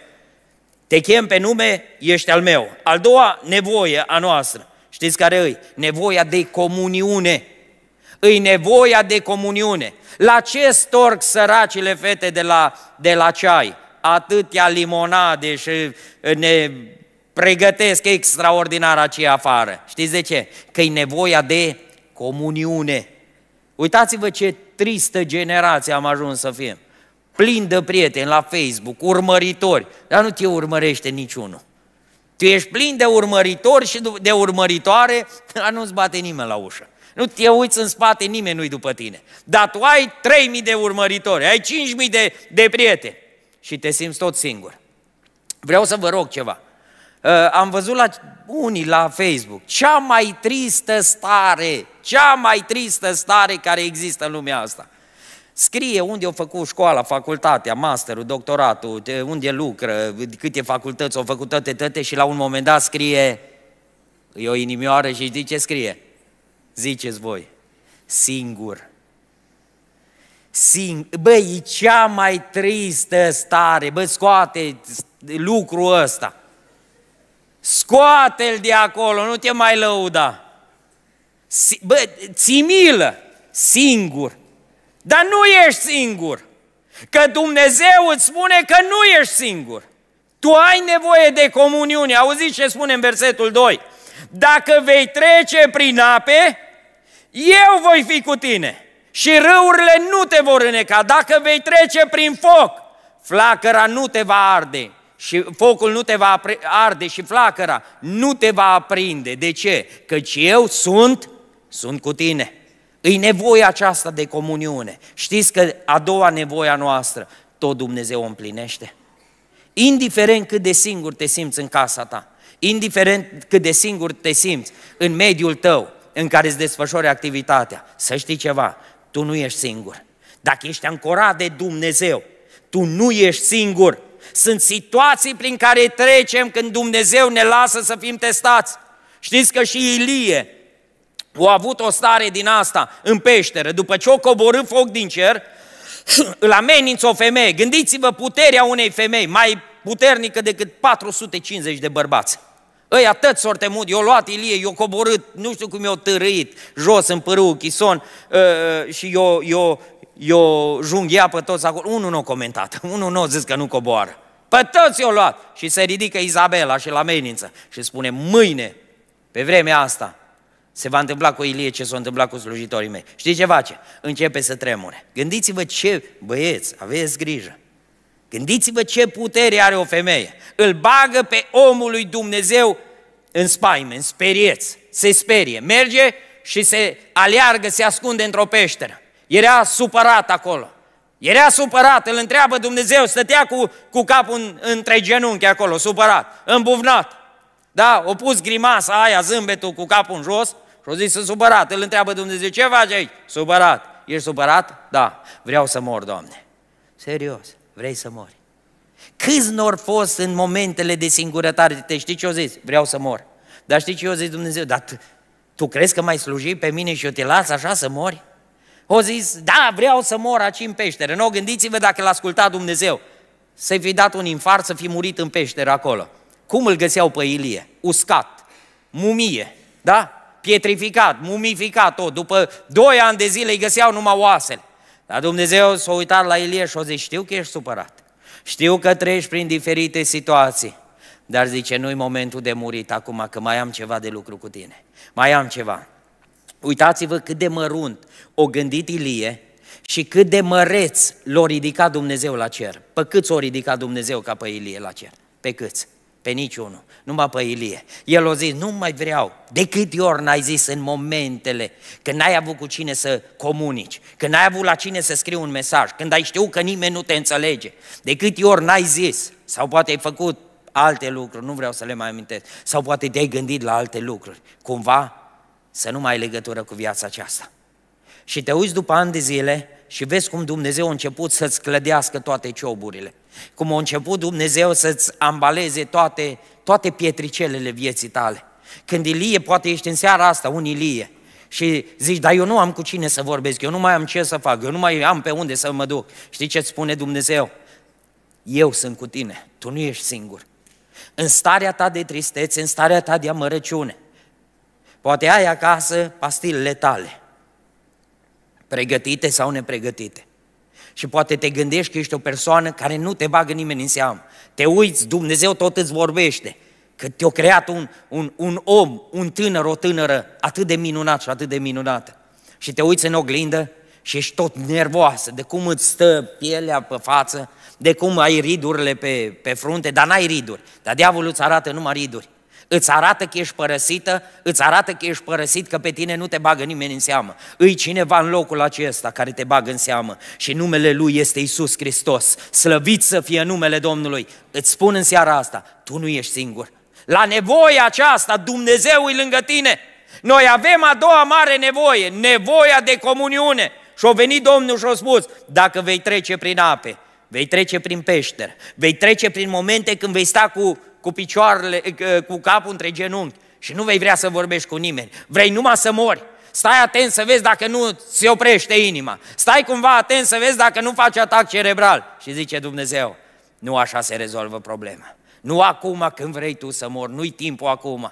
Te chem pe nume, ești al meu. Al doua nevoie a noastră. Știți care e? Nevoia de comuniune. Îi nevoia de comuniune. La ce storc săracile fete de la ceai? Atâtea limonade și ne pregătesc extraordinar aceea afară. Știți de ce? Că e nevoia de comuniune. Uitați-vă ce tristă generație am ajuns să fim. Plin de prieteni la Facebook, urmăritori, dar nu te urmărește niciunul. Tu ești plin de urmăritori și de urmăritoare, dar nu-ți bate nimeni la ușă. Nu te uiți în spate, nimeni nu-i după tine. Dar tu ai 3.000 de urmăritori, ai 5.000 de prieteni și te simți tot singur. Vreau să vă rog ceva. Am văzut la unii la Facebook cea mai tristă stare care există în lumea asta. Scrie unde au făcut școala, facultatea, masterul, doctoratul, unde lucră, câte facultăți au făcut toate și la un moment dat scrie, e o inimioară și știi ce scrie? Ziceți voi, singur. Băi, e cea mai tristă stare, bă, scoate lucrul ăsta. Scoate-l de acolo, nu te mai lăuda. Bă, ți milă, singur. Dar nu ești singur. Că Dumnezeu îți spune că nu ești singur. Tu ai nevoie de comuniune. Auziți ce spune în versetul 2? Dacă vei trece prin ape, eu voi fi cu tine și râurile nu te vor îneca. Dacă vei trece prin foc, flacăra nu te va arde și focul nu te va arde și flacăra nu te va aprinde. De ce? Căci eu sunt cu tine. Îi nevoia aceasta de comuniune. Știți că a doua nevoie a noastră, tot Dumnezeu o împlinește. Indiferent cât de singur te simți în casa ta, indiferent cât de singur te simți în mediul tău în care îți desfășori activitatea, să știi ceva, tu nu ești singur. Dacă ești ancorat de Dumnezeu, tu nu ești singur. Sunt situații prin care trecem când Dumnezeu ne lasă să fim testați. Știți că și Ilie a avut o stare din asta în peșteră, după ce o coborât foc din cer, îl amenință o femeie. Gândiți-vă puterea unei femei, mai puternică decât 450 de bărbați. Ăia tăți s-or temut, i-o luat Ilie, i-o coborât, nu știu cum i-o târâit, jos în pârâul Chison și i-o junghia pe toți acolo. Unul nu a comentat, unul nu a zis că nu coboară. Pe toți i-o luat și se ridică Izabela și îl amenință și spune, mâine, pe vremea asta, se va întâmpla cu Ilie ce s-a întâmplat cu slujitorii mei. Știți ce face? Începe să tremure. Gândiți-vă ce, băieți, aveți grijă. Gândiți-vă ce putere are o femeie. Îl bagă pe omul lui Dumnezeu în spaime, în sperieți, se sperie. Merge și se aleargă, se ascunde într-o peșteră. Era supărat acolo. Era supărat, îl întreabă Dumnezeu, stătea cu capul între genunchi acolo, supărat, îmbuvnat. Da, o pus grimasa aia, zâmbetul cu capul în jos și o zis, sunt supărat. Îl întreabă Dumnezeu, ce faci aici? Supărat. Ești supărat? Da. Vreau să mor, Doamne. Serios, vrei să mori? Câți n-or fost în momentele de singurătate? Știi ce o zis? Vreau să mor. Dar știi ce o zis Dumnezeu? Dar tu crezi că m-ai slujit pe mine și eu te las așa să mori? O zis, da, vreau să mor aici în peșteră. Nu, gândiți-vă dacă l-a ascultat Dumnezeu. Să-i fi dat un infart, să fi murit în peșteră acolo. Cum îl găseau pe Ilie? Uscat, mumie, da? Pietrificat, mumificat tot. După 2 ani de zile îi găseau numai oasele. Dar Dumnezeu s-a uitat la Ilie și a zis, știu că ești supărat, știu că treci prin diferite situații, dar zice, nu-i momentul de murit acum, că mai am ceva de lucru cu tine. Mai am ceva. Uitați-vă cât de mărunt o gândit Ilie și cât de măreț l-a ridicat Dumnezeu la cer. Pe câți o ridicat Dumnezeu ca pe Ilie la cer? Pe câți? Pe niciunul, numai pe Ilie. El a zis, nu mai vreau. De câte ori n-ai zis în momentele când n-ai avut cu cine să comunici, când n-ai avut la cine să scrii un mesaj, când ai știut că nimeni nu te înțelege, de câte ori n-ai zis, sau poate ai făcut alte lucruri, nu vreau să le mai amintesc, sau poate te-ai gândit la alte lucruri, cumva să nu mai ai legătură cu viața aceasta. Și te uiți după ani de zile și vezi cum Dumnezeu a început să-ți clădească toate cioburile, cum a început Dumnezeu să-ți ambaleze toate pietricelele vieții tale. Când Ilie, poate ești în seara asta un Ilie și zici, dar eu nu am cu cine să vorbesc, eu nu mai am ce să fac, eu nu mai am pe unde să mă duc. Știi ce îți spune Dumnezeu? Eu sunt cu tine, tu nu ești singur. În starea ta de tristețe, în starea ta de amărăciune, poate ai acasă pastilele tale, pregătite sau nepregătite. Și poate te gândești că ești o persoană care nu te bagă nimeni în seamă. Te uiți, Dumnezeu tot îți vorbește, că te-a creat un om, un tânăr, o tânără atât de minunat și atât de minunată. Și te uiți în oglindă și ești tot nervoasă de cum îți stă pielea pe față, de cum ai ridurile pe frunte, dar n-ai riduri. Dar diavolul îți arată numai riduri. Îți arată că ești părăsită, îți arată că ești părăsit, că pe tine nu te bagă nimeni în seamă. Îi cineva în locul acesta care te bagă în seamă și numele Lui este Iisus Hristos. Slăvit să fie numele Domnului. Îți spun în seara asta, tu nu ești singur. La nevoia aceasta, Dumnezeu e lângă tine. Noi avem a doua mare nevoie, nevoia de comuniune. Și-a venit Domnul și-a spus, dacă vei trece prin ape, vei trece prin peșteră, vei trece prin momente când vei sta cu picioarele, cu capul între genunchi și nu vei vrea să vorbești cu nimeni, vrei numai să mori. Stai atent să vezi dacă nu se oprește inima, stai cumva atent să vezi dacă nu faci atac cerebral. Și zice Dumnezeu, nu așa se rezolvă problema. Nu acum când vrei tu să mori, nu-i timpul acum.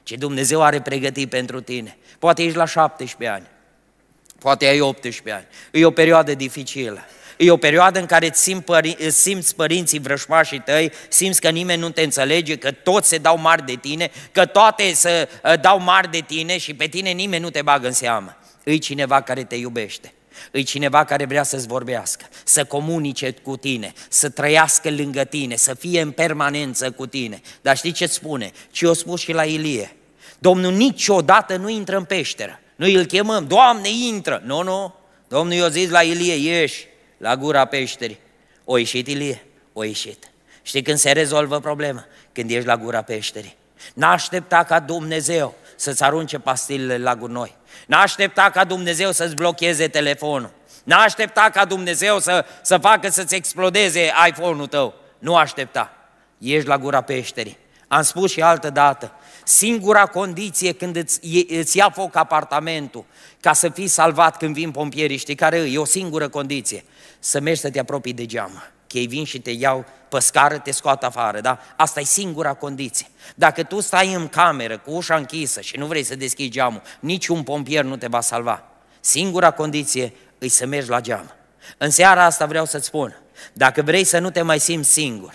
ce Dumnezeu are pregătit pentru tine. Poate ești la 17 ani, poate ai 18 ani, e o perioadă dificilă. E o perioadă în care simți părinții vrăjmașii tăi, simți că nimeni nu te înțelege, că toți se dau mari de tine, că toate se dau mari de tine și pe tine nimeni nu te bagă în seamă. E cineva care te iubește, e cineva care vrea să-ți vorbească, să comunice cu tine, să trăiască lângă tine, să fie în permanență cu tine. Dar știi ce spune? Ce i-a spus și la Ilie? Domnul niciodată nu intră în peșteră. Noi îl chemăm, Doamne, intră! Nu, Domnul i-a zis la Ilie, ieși la gura peșterii. O ieșit Ilie? O ieșit. Știi când se rezolvă problema? Când ești la gura peșterii. N-aștepta ca Dumnezeu să-ți arunce pastilele la gunoi. N-aștepta ca Dumnezeu să-ți blocheze telefonul. N-aștepta ca Dumnezeu să facă să-ți explodeze iPhone-ul tău. Nu aștepta. Ești la gura peșterii. Am spus și altă dată, singura condiție când îți ia foc apartamentul ca să fii salvat când vin pompierii, știi care e? E o singură condiție, să mergi să te apropii de geamă, că ei vin și te iau pe scară, te scoată afară, da? Asta e singura condiție. Dacă tu stai în cameră cu ușa închisă și nu vrei să deschizi geamul, niciun pompier nu te va salva. Singura condiție e să mergi la geamă. În seara asta vreau să-ți spun, dacă vrei să nu te mai simți singur,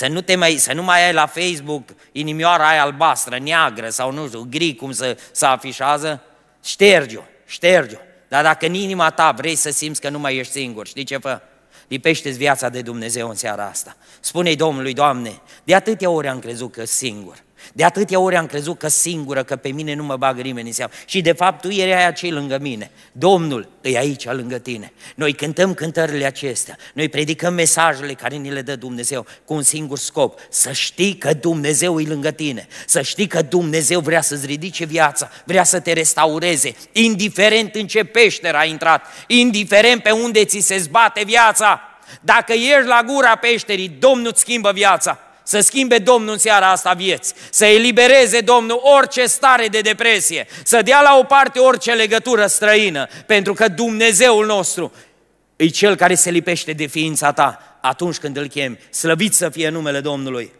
să nu mai ai la Facebook inimioara aia albastră, neagră sau nu știu, gri cum se afișează, șterge-o. Dar dacă în inima ta vrei să simți că nu mai ești singur, știi ce fă? Lipește-ți viața de Dumnezeu în seara asta. Spune-i Domnului, Doamne, de atâtea ori am crezut că singur. De atâtea ori am crezut că singură, că pe mine nu mă bagă nimeni în seamă. Și de fapt tu erai aia ce lângă mine. Domnul e aici lângă tine. Noi cântăm cântările acestea. Noi predicăm mesajele care ni le dă Dumnezeu cu un singur scop. Să știi că Dumnezeu e lângă tine. Să știi că Dumnezeu vrea să-ți ridice viața, vrea să te restaureze. Indiferent în ce peșteră ai intrat, indiferent pe unde ți se zbate viața. Dacă ești la gura peșterii, Domnul îți schimbă viața. Să schimbe Domnul în seara asta vieți, să elibereze Domnul orice stare de depresie, să dea la o parte orice legătură străină, pentru că Dumnezeul nostru e Cel care se lipește de ființa ta atunci când îl chemi. Slăvit să fie numele Domnului.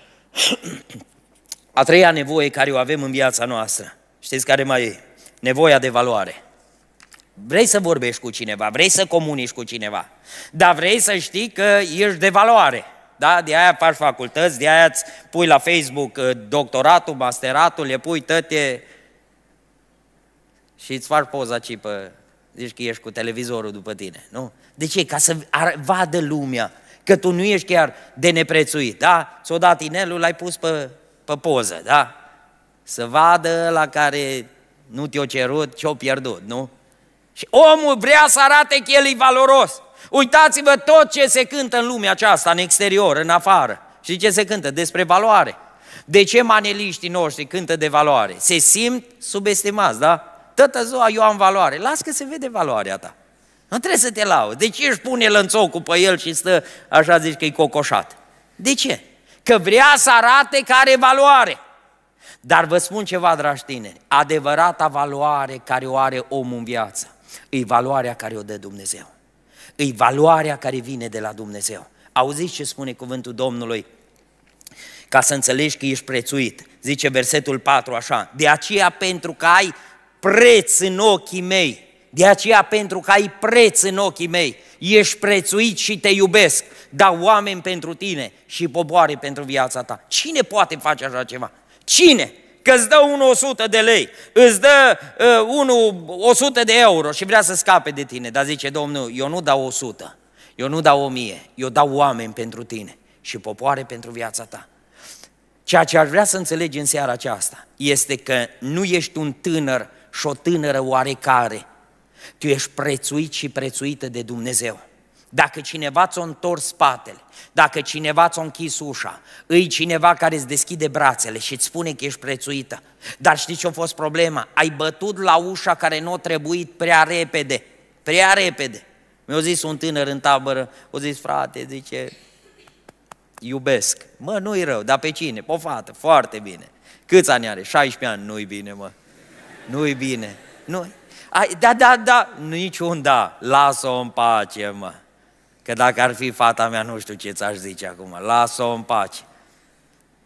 A treia nevoie care o avem în viața noastră, știți care mai e? Nevoia de valoare. Vrei să vorbești cu cineva, vrei să comunici cu cineva, dar vrei să știi că ești de valoare. Da? De aia faci facultăți, de aia îți pui la Facebook doctoratul, masteratul, le pui tăte și îți faci poza cipă, zici că ești cu televizorul după tine, nu? De ce? Ca să vadă lumea că tu nu ești chiar de neprețuit, da? Ți-o dat inelul, l-ai pus pe poză, da? Să vadă la care nu te-o cerut, ce-o pierdut, nu? Și omul vrea să arate că el e valoros. Uitați-vă tot ce se cântă în lumea aceasta, în exterior, în afară. Și ce se cântă? Despre valoare. De ce maneliștii noștri cântă de valoare? Se simt subestimați, da? Toată ziua eu am valoare. Las că se vede valoarea ta. Nu trebuie să te lauzi. De ce își pune lănțocul pe el și stă așa, zici că e cocoșat? De ce? Că vrea să arate că are valoare. Dar vă spun ceva, dragi tineri, adevărata valoare care o are omul în viață e valoarea care o dă Dumnezeu. E valoarea care vine de la Dumnezeu. Auziți ce spune cuvântul Domnului? Ca să înțelegi că ești prețuit. Zice versetul 4 așa: de aceea pentru că ai preț în ochii mei, de aceea pentru că ai preț în ochii mei, ești prețuit și te iubesc, dau oameni pentru tine și popoare pentru viața ta. Cine poate face așa ceva? Cine? Că îți dă unul 100 de lei, îți dă unul 100 de euro și vrea să scape de tine. Dar zice Domnul, eu nu dau 100, eu nu dau 1000, eu dau oameni pentru tine și popoare pentru viața ta. Ceea ce aș vrea să înțelegi în seara aceasta este că nu ești un tânăr și o tânără oarecare. Tu ești prețuit și prețuită de Dumnezeu. Dacă cineva ți-a întors spatele, dacă cineva ți-a închis ușa, îi cineva care îți deschide brațele și îți spune că ești prețuită. Dar știi ce a fost problema? Ai bătut la ușa care nu a trebuit prea repede. Prea repede. Mi-a zis un tânăr în tabără, a zis, frate, zice, iubesc. Mă, nu-i rău, dar pe cine? Pe o fată, foarte bine. Câți ani are? 16 ani. Nu-i bine, mă. Nu-i bine. Nu-i. Da, niciun da. Lasă-o în pace, mă. Că dacă ar fi fata mea, nu știu ce ți-aș zice acum. Lasă-o în pace.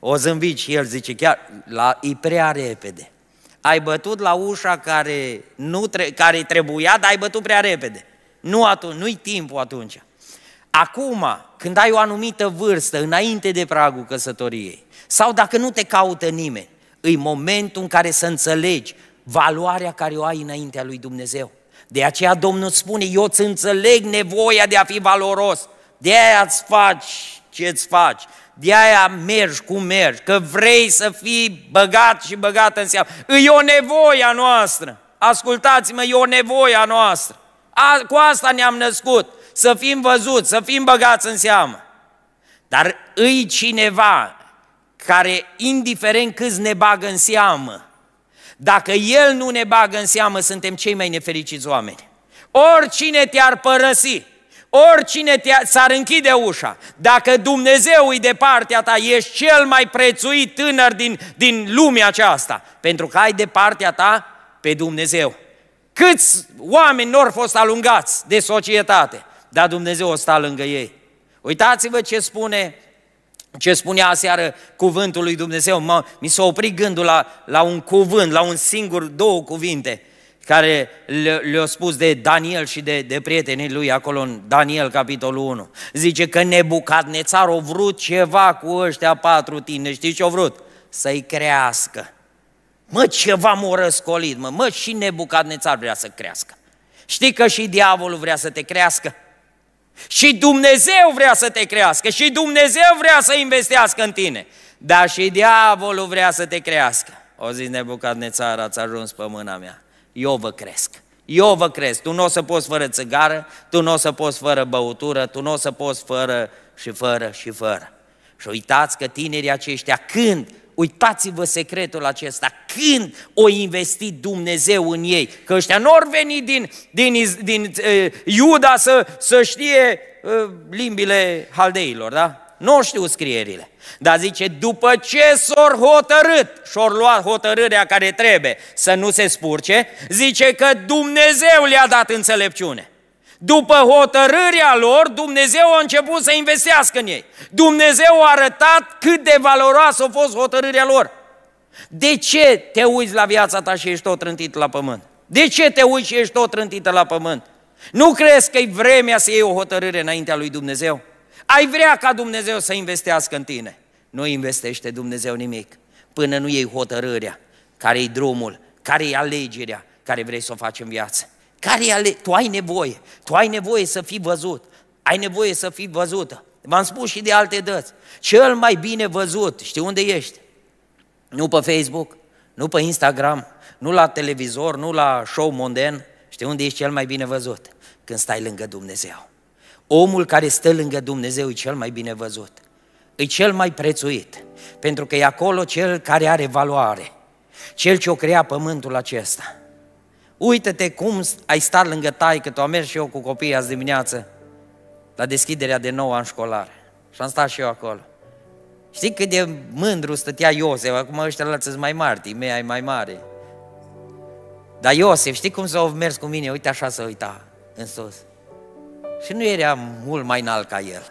O zâmbit și el, zice, chiar e prea repede. Ai bătut la ușa care trebuia, dar ai bătut prea repede. Nu-i timpul atunci. Acum, când ai o anumită vârstă, înainte de pragul căsătoriei, sau dacă nu te caută nimeni, e momentul în care să înțelegi valoarea care o ai înaintea lui Dumnezeu. De aceea Domnul spune, eu îți înțeleg nevoia de a fi valoros, de aia îți faci ce îți faci, de aia mergi cum mergi, că vrei să fii băgat și băgat în seamă. E o nevoie a noastră, ascultați-mă, e o nevoie a noastră. Cu asta ne-am născut, să fim văzuți, să fim băgați în seamă. Dar îi cineva care, indiferent câți ne bagă în seamă, dacă El nu ne bagă în seamă, suntem cei mai nefericiți oameni. Oricine te-ar părăsi, oricine s-ar închide ușa, dacă Dumnezeu e de partea ta, ești cel mai prețuit tânăr din lumea aceasta, pentru că ai de partea ta pe Dumnezeu. Câți oameni n-au fost alungați de societate, dar Dumnezeu o sta lângă ei. Uitați-vă ce spunea aseară cuvântul lui Dumnezeu. Mi s-a oprit gândul la un cuvânt, la un singur, două cuvinte care le-a spus de Daniel și de prietenii lui acolo în Daniel, capitolul 1. Zice că Nebucadnețar a vrut ceva cu ăștia 4 tineri. Știți ce a vrut? Să-i crească. Mă, ceva m-a răscolit, mă, și Nebucadnețar vrea să crească. Știi că și diavolul vrea să te crească? Și Dumnezeu vrea să te crească, și Dumnezeu vrea să investească în tine, dar și diavolul vrea să te crească. O zis Nebucadnețar, ați ajuns pe mâna mea, eu vă cresc, tu nu o să poți fără țigară, tu nu o să poți fără băutură, tu nu o să poți fără. Și uitați că tinerii aceștia uitați-vă secretul acesta, când o investit Dumnezeu în ei, că ăștia nu ori veni din Iuda să știe limbile haldeilor, da? Nu știu scrierile, dar zice, după ce s-or hotărât și-or luat hotărârea care trebuie să nu se spurce, zice că Dumnezeu le-a dat înțelepciune. După hotărârea lor, Dumnezeu a început să investească în ei. Dumnezeu a arătat cât de valoroasă a fost hotărârea lor. De ce te uiți la viața ta și ești tot trântit la pământ? De ce te uiți și ești tot trântită la pământ? Nu crezi că e vremea să iei o hotărâre înaintea lui Dumnezeu? Ai vrea ca Dumnezeu să investească în tine. Nu investește Dumnezeu nimic până nu iei hotărârea, care-i drumul, care-i alegerea care vrei să o faci în viață. Tu ai nevoie să fii văzut, ai nevoie să fii văzută. V-am spus și de alte dăți, cel mai bine văzut, știi unde ești? Nu pe Facebook, nu pe Instagram, nu la televizor, nu la show monden, știi unde ești cel mai bine văzut? Când stai lângă Dumnezeu. Omul care stă lângă Dumnezeu e cel mai bine văzut, e cel mai prețuit, pentru că e acolo cel care are valoare, cel ce o crea pământul acesta. Uită-te cum ai stat lângă taică, tu am mers și eu cu copiii azi dimineață la deschiderea de 9 ani școlar și am stat și eu acolo. Știi cât de mândru stătea Iosef, acum ăștia sunt mai mari, timei mai mare. Dar Iosef, știi cum s-a mers cu mine, uite așa să uita în sus. Și nu era mult mai înalt ca el,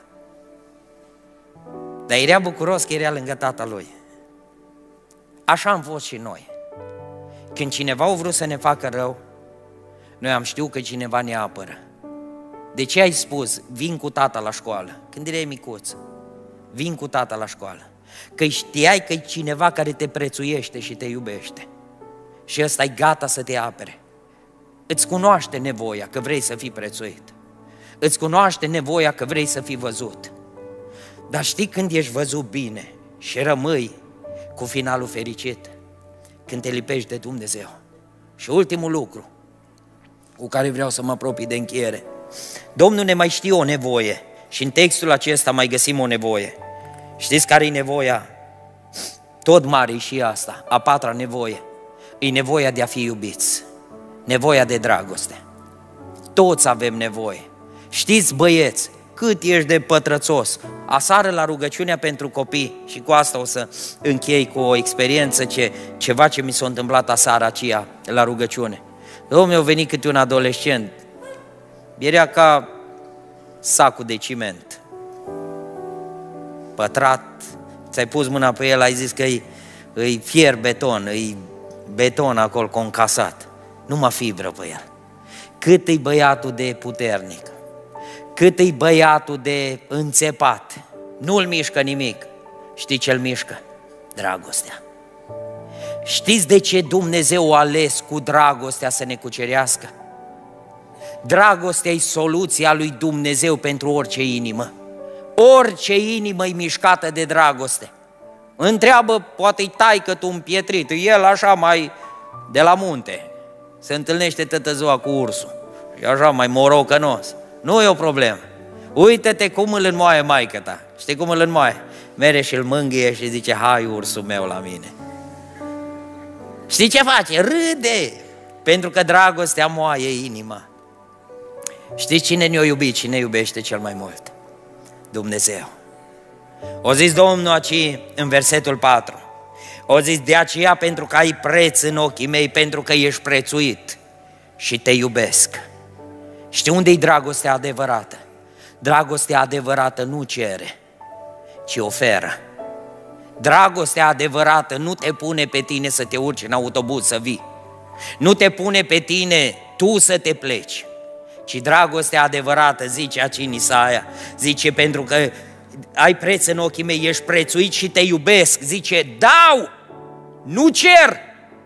dar era bucuros că era lângă tata lui. Așa am fost și noi. Când cineva a vrut să ne facă rău, noi am știut că cineva ne apără. De ce ai spus, vin cu tata la școală? Când erai micuț, vin cu tata la școală. Că știai că e cineva care te prețuiește și te iubește. Și ăsta e gata să te apere. Îți cunoaște nevoia că vrei să fii prețuit. Îți cunoaște nevoia că vrei să fii văzut. Dar știi când ești văzut bine și rămâi cu finalul fericit? Când te lipești de Dumnezeu. Și ultimul lucru cu care vreau să mă apropii de încheiere. Domnul ne mai știe o nevoie și în textul acesta mai găsim o nevoie. Știți care e nevoia? Tot mare e și asta, a patra nevoie. E nevoia de a fi iubiți, nevoia de dragoste. Toți avem nevoie. Știți, băieți, cât ești de pătrățos. Aseară la rugăciunea pentru copii, și cu asta o să închei cu o experiență, ceva ce mi s-a întâmplat aseară aceea la rugăciune. Dom'le, a venit câte un adolescent, era ca sacul de ciment, pătrat, ți-ai pus mâna pe el, ai zis că îi fier beton, îi beton acolo concasat. Numai fibră pe el. Cât e băiatul de puternic, cât e băiatul de înțepat, nu-l mișcă nimic. Știi ce-l mișcă? Dragostea. Știți de ce Dumnezeu a ales cu dragostea să ne cucerească? Dragostea e soluția lui Dumnezeu pentru orice inimă. Orice inimă e mișcată de dragoste. Întreabă, poate-i taică-tu împietrit, el așa mai de la munte, se întâlnește toată ziua cu ursul, e așa mai morocănos, nu e o problemă. Uită-te cum îl înmoaie maică ta, știi cum îl înmoaie? Mere și îl mângâie și zice, hai ursul meu la mine. Știi ce face? Râde, pentru că dragostea moaie inima. Știți cine ne-a iubit, cine iubește cel mai mult? Dumnezeu. O zis Domnul aici în versetul 4, o zis, de aceea pentru că ai preț în ochii mei, pentru că ești prețuit și te iubesc. Știi unde e dragostea adevărată? Dragostea adevărată nu cere, ci oferă. Dragostea adevărată nu te pune pe tine să te urci în autobuz să vii, nu te pune pe tine tu să te pleci, ci dragostea adevărată, zice aici în Isaia, zice, pentru că ai preț în ochii mei, ești prețuit și te iubesc, zice, dau, nu cer.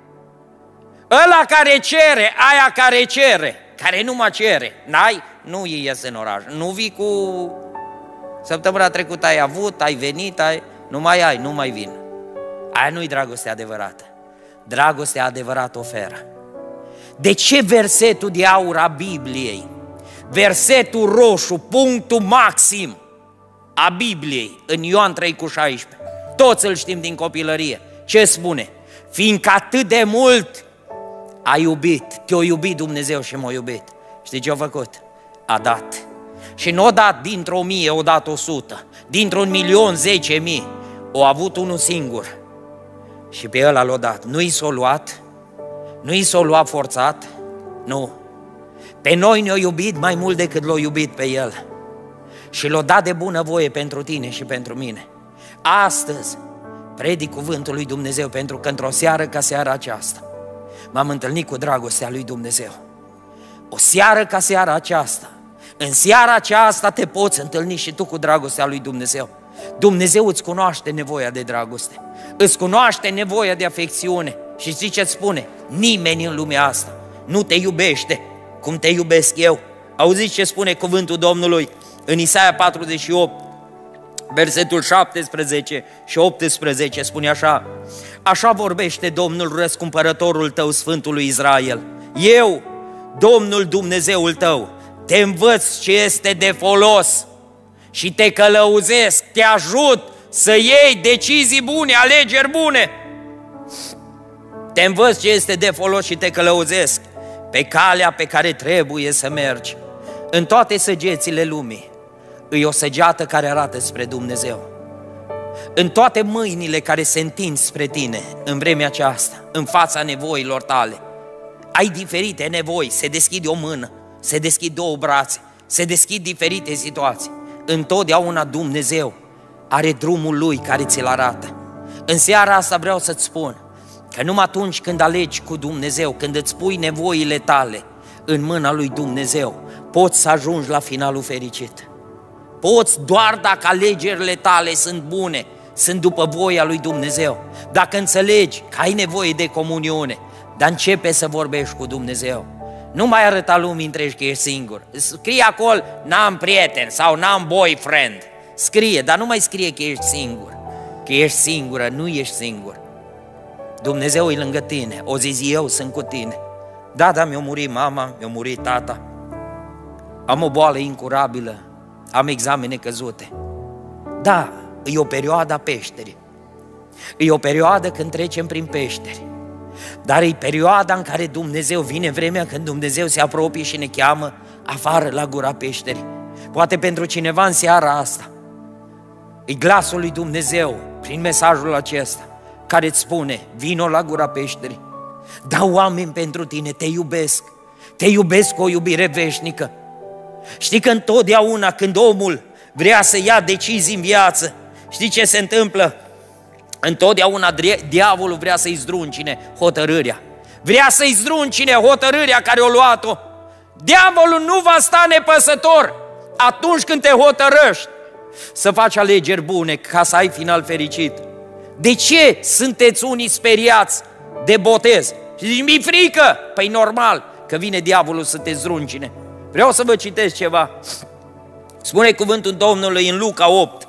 Ăla care cere, aia care cere, care nu mă cere, n-ai, nu ies în oraș, nu vii cu... Săptămâna trecută ai avut, ai venit, nu mai ai, nu mai vin. Aia nu-i dragostea adevărată. Dragostea adevărată oferă. De ce versetul de aur a Bibliei, versetul roșu, punctul maxim a Bibliei, în Ioan 3,16, toți îl știm din copilărie, ce spune? Fiindcă atât de mult a iubit, te-a iubit Dumnezeu și m-a iubit. Știi ce a făcut? A dat. Și nu a dat dintr-o 1000, o dat 100, dintr-un 1.000.000, 10.000, o avut unul singur și pe ăla l-a dat. Nu i s-a luat, nu i s-a luat forțat, nu. Pe noi ne-a iubit mai mult decât l-a iubit pe el și l-a dat de bunăvoie pentru tine și pentru mine. Astăzi predic cuvântul lui Dumnezeu pentru că într-o seară ca seara aceasta m-am întâlnit cu dragostea lui Dumnezeu. O seară ca seara aceasta, în seara aceasta te poți întâlni și tu cu dragostea lui Dumnezeu. Dumnezeu îți cunoaște nevoia de dragoste, îți cunoaște nevoia de afecțiune și știi ce-ți spune? Nimeni în lumea asta nu te iubește cum te iubesc eu. Auziți ce spune cuvântul Domnului în Isaia 48, versetul 17 și 18, spune așa: așa vorbește Domnul, răscumpărătorul tău, Sfântul lui Israel. Eu, Domnul Dumnezeul tău, te învăț ce este de folos și te călăuzesc, te ajut să iei decizii bune, alegeri bune. Te învăț ce este de folos și te călăuzesc pe calea pe care trebuie să mergi. În toate săgețile lumii e o săgeată care arată spre Dumnezeu. În toate mâinile care se întind spre tine în vremea aceasta, în fața nevoilor tale, ai diferite nevoi, se deschide o mână, se deschid două brațe, se deschid diferite situații. Întotdeauna Dumnezeu are drumul Lui care ți-l arată. În seara asta vreau să-ți spun că numai atunci când alegi cu Dumnezeu, când îți pui nevoile tale în mâna lui Dumnezeu, poți să ajungi la finalul fericit. Poți doar dacă alegerile tale sunt bune, sunt după voia lui Dumnezeu. Dacă înțelegi că ai nevoie de comuniune, dar începe să vorbești cu Dumnezeu. Nu mai arăta lumii întregi că ești singur. Scrie acolo, n-am prieten sau n-am boyfriend. Scrie, dar nu mai scrie că ești singur. Că ești singură, nu ești singur. Dumnezeu e lângă tine. O zi eu sunt cu tine. Da, mi-a murit mama, mi-a murit tata. Am o boală incurabilă, am examene căzute. Da, e o perioadă a peșterii. E o perioadă când trecem prin peșteri. Dar e perioada în care Dumnezeu, vine vremea când Dumnezeu se apropie și ne cheamă afară la gura peșterii. Poate pentru cineva în seara asta e glasul lui Dumnezeu prin mesajul acesta care îți spune: vino la gura peșterii. Dau oameni pentru tine, te iubesc cu o iubire veșnică. Știi că întotdeauna când omul vrea să ia decizii în viață, știi ce se întâmplă? Întotdeauna diavolul vrea să-i zdruncine hotărârea. Vrea să-i zdruncine hotărârea care o luat-o. Diavolul nu va sta nepăsător atunci când te hotărăști să faci alegeri bune ca să ai final fericit. De ce sunteți unii speriați de botez? Și zici, mi-e frică. Păi normal, că vine diavolul să te zdruncine. Vreau să vă citesc ceva. Spune cuvântul Domnului în Luca 8,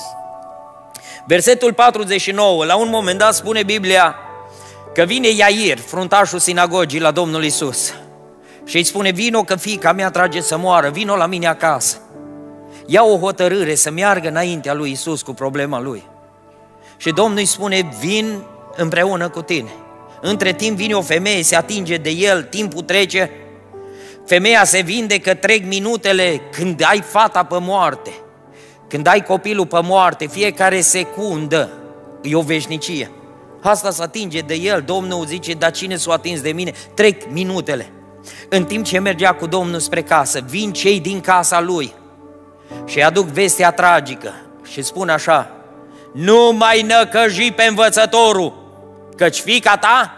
versetul 49. La un moment dat spune Biblia că vine Iair, fruntașul sinagogii, la Domnul Iisus și îi spune, vino că fiica mea trage să moară, vino la mine acasă. Ia o hotărâre să meargă înaintea lui Iisus cu problema lui. Și Domnul îi spune, vin împreună cu tine. Între timp vine o femeie, se atinge de el, timpul trece, femeia se vindecă, trec minutele, când ai fata pe moarte, când ai copilul pe moarte, fiecare secundă e o veșnicie. Asta se atinge de el, Domnul zice, dar cine s-a atins de mine? Trec minutele. În timp ce mergea cu Domnul spre casă, vin cei din casa lui și aduc vestea tragică și spun așa, nu mai năcăji pe învățătorul, căci fiica ta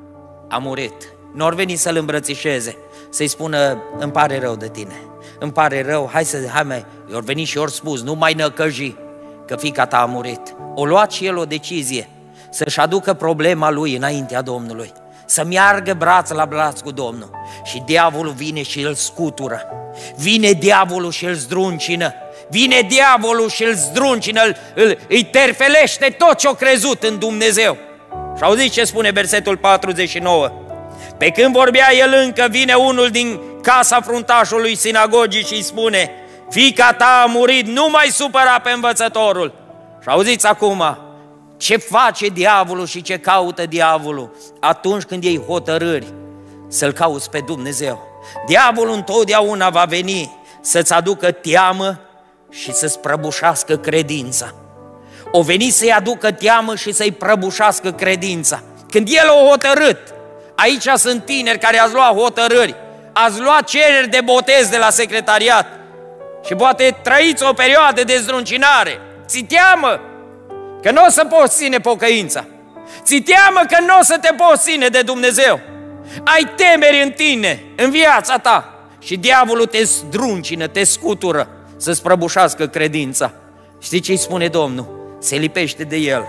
a murit. N-or veni să-l îmbrățișeze, să-i spună, îmi pare rău de tine, îmi pare rău, hai mai, i-or veni și ori spus, nu mai năcăji, că fiica ta a murit. O luat și el o decizie, să-și aducă problema lui înaintea Domnului, să meargă braț la braț cu Domnul. Și diavolul vine și îl scutură, vine diavolul și îl zdruncină, vine diavolul și îl zdruncină, îi terfelește tot ce-o crezut în Dumnezeu. Și auziți ce spune versetul 49? Pe când vorbea el încă, vine unul din casa fruntașului sinagogii și îi spune, fiica ta a murit, nu mai supăra pe învățătorul. Și auziți acum ce face diavolul și ce caută diavolul atunci când iei hotărâri să-L cauți pe Dumnezeu. Diavolul întotdeauna va veni să-ți aducă teamă și să-ți prăbușească credința. O veni să-i aducă teamă și să-i prăbușească credința. Când el o hotărât, aici sunt tineri care ați luat hotărâri, ați luat cereri de botez de la secretariat și poate trăiți o perioadă de zdruncinare. Ți teamă că nu o să poți ține pocăința. Ți teamă că nu o să te poți ține de Dumnezeu. Ai temeri în tine, în viața ta și diavolul te zdruncină, te scutură să-ți prăbușească credința. Știi ce îi spune Domnul? Se lipește de el.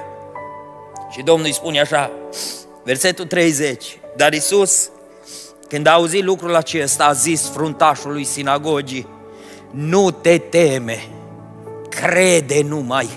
Și Domnul îi spune așa, versetul 30, dar Iisus, când a auzit lucrul acesta, a zis fruntașului sinagogii, nu te teme, crede numai.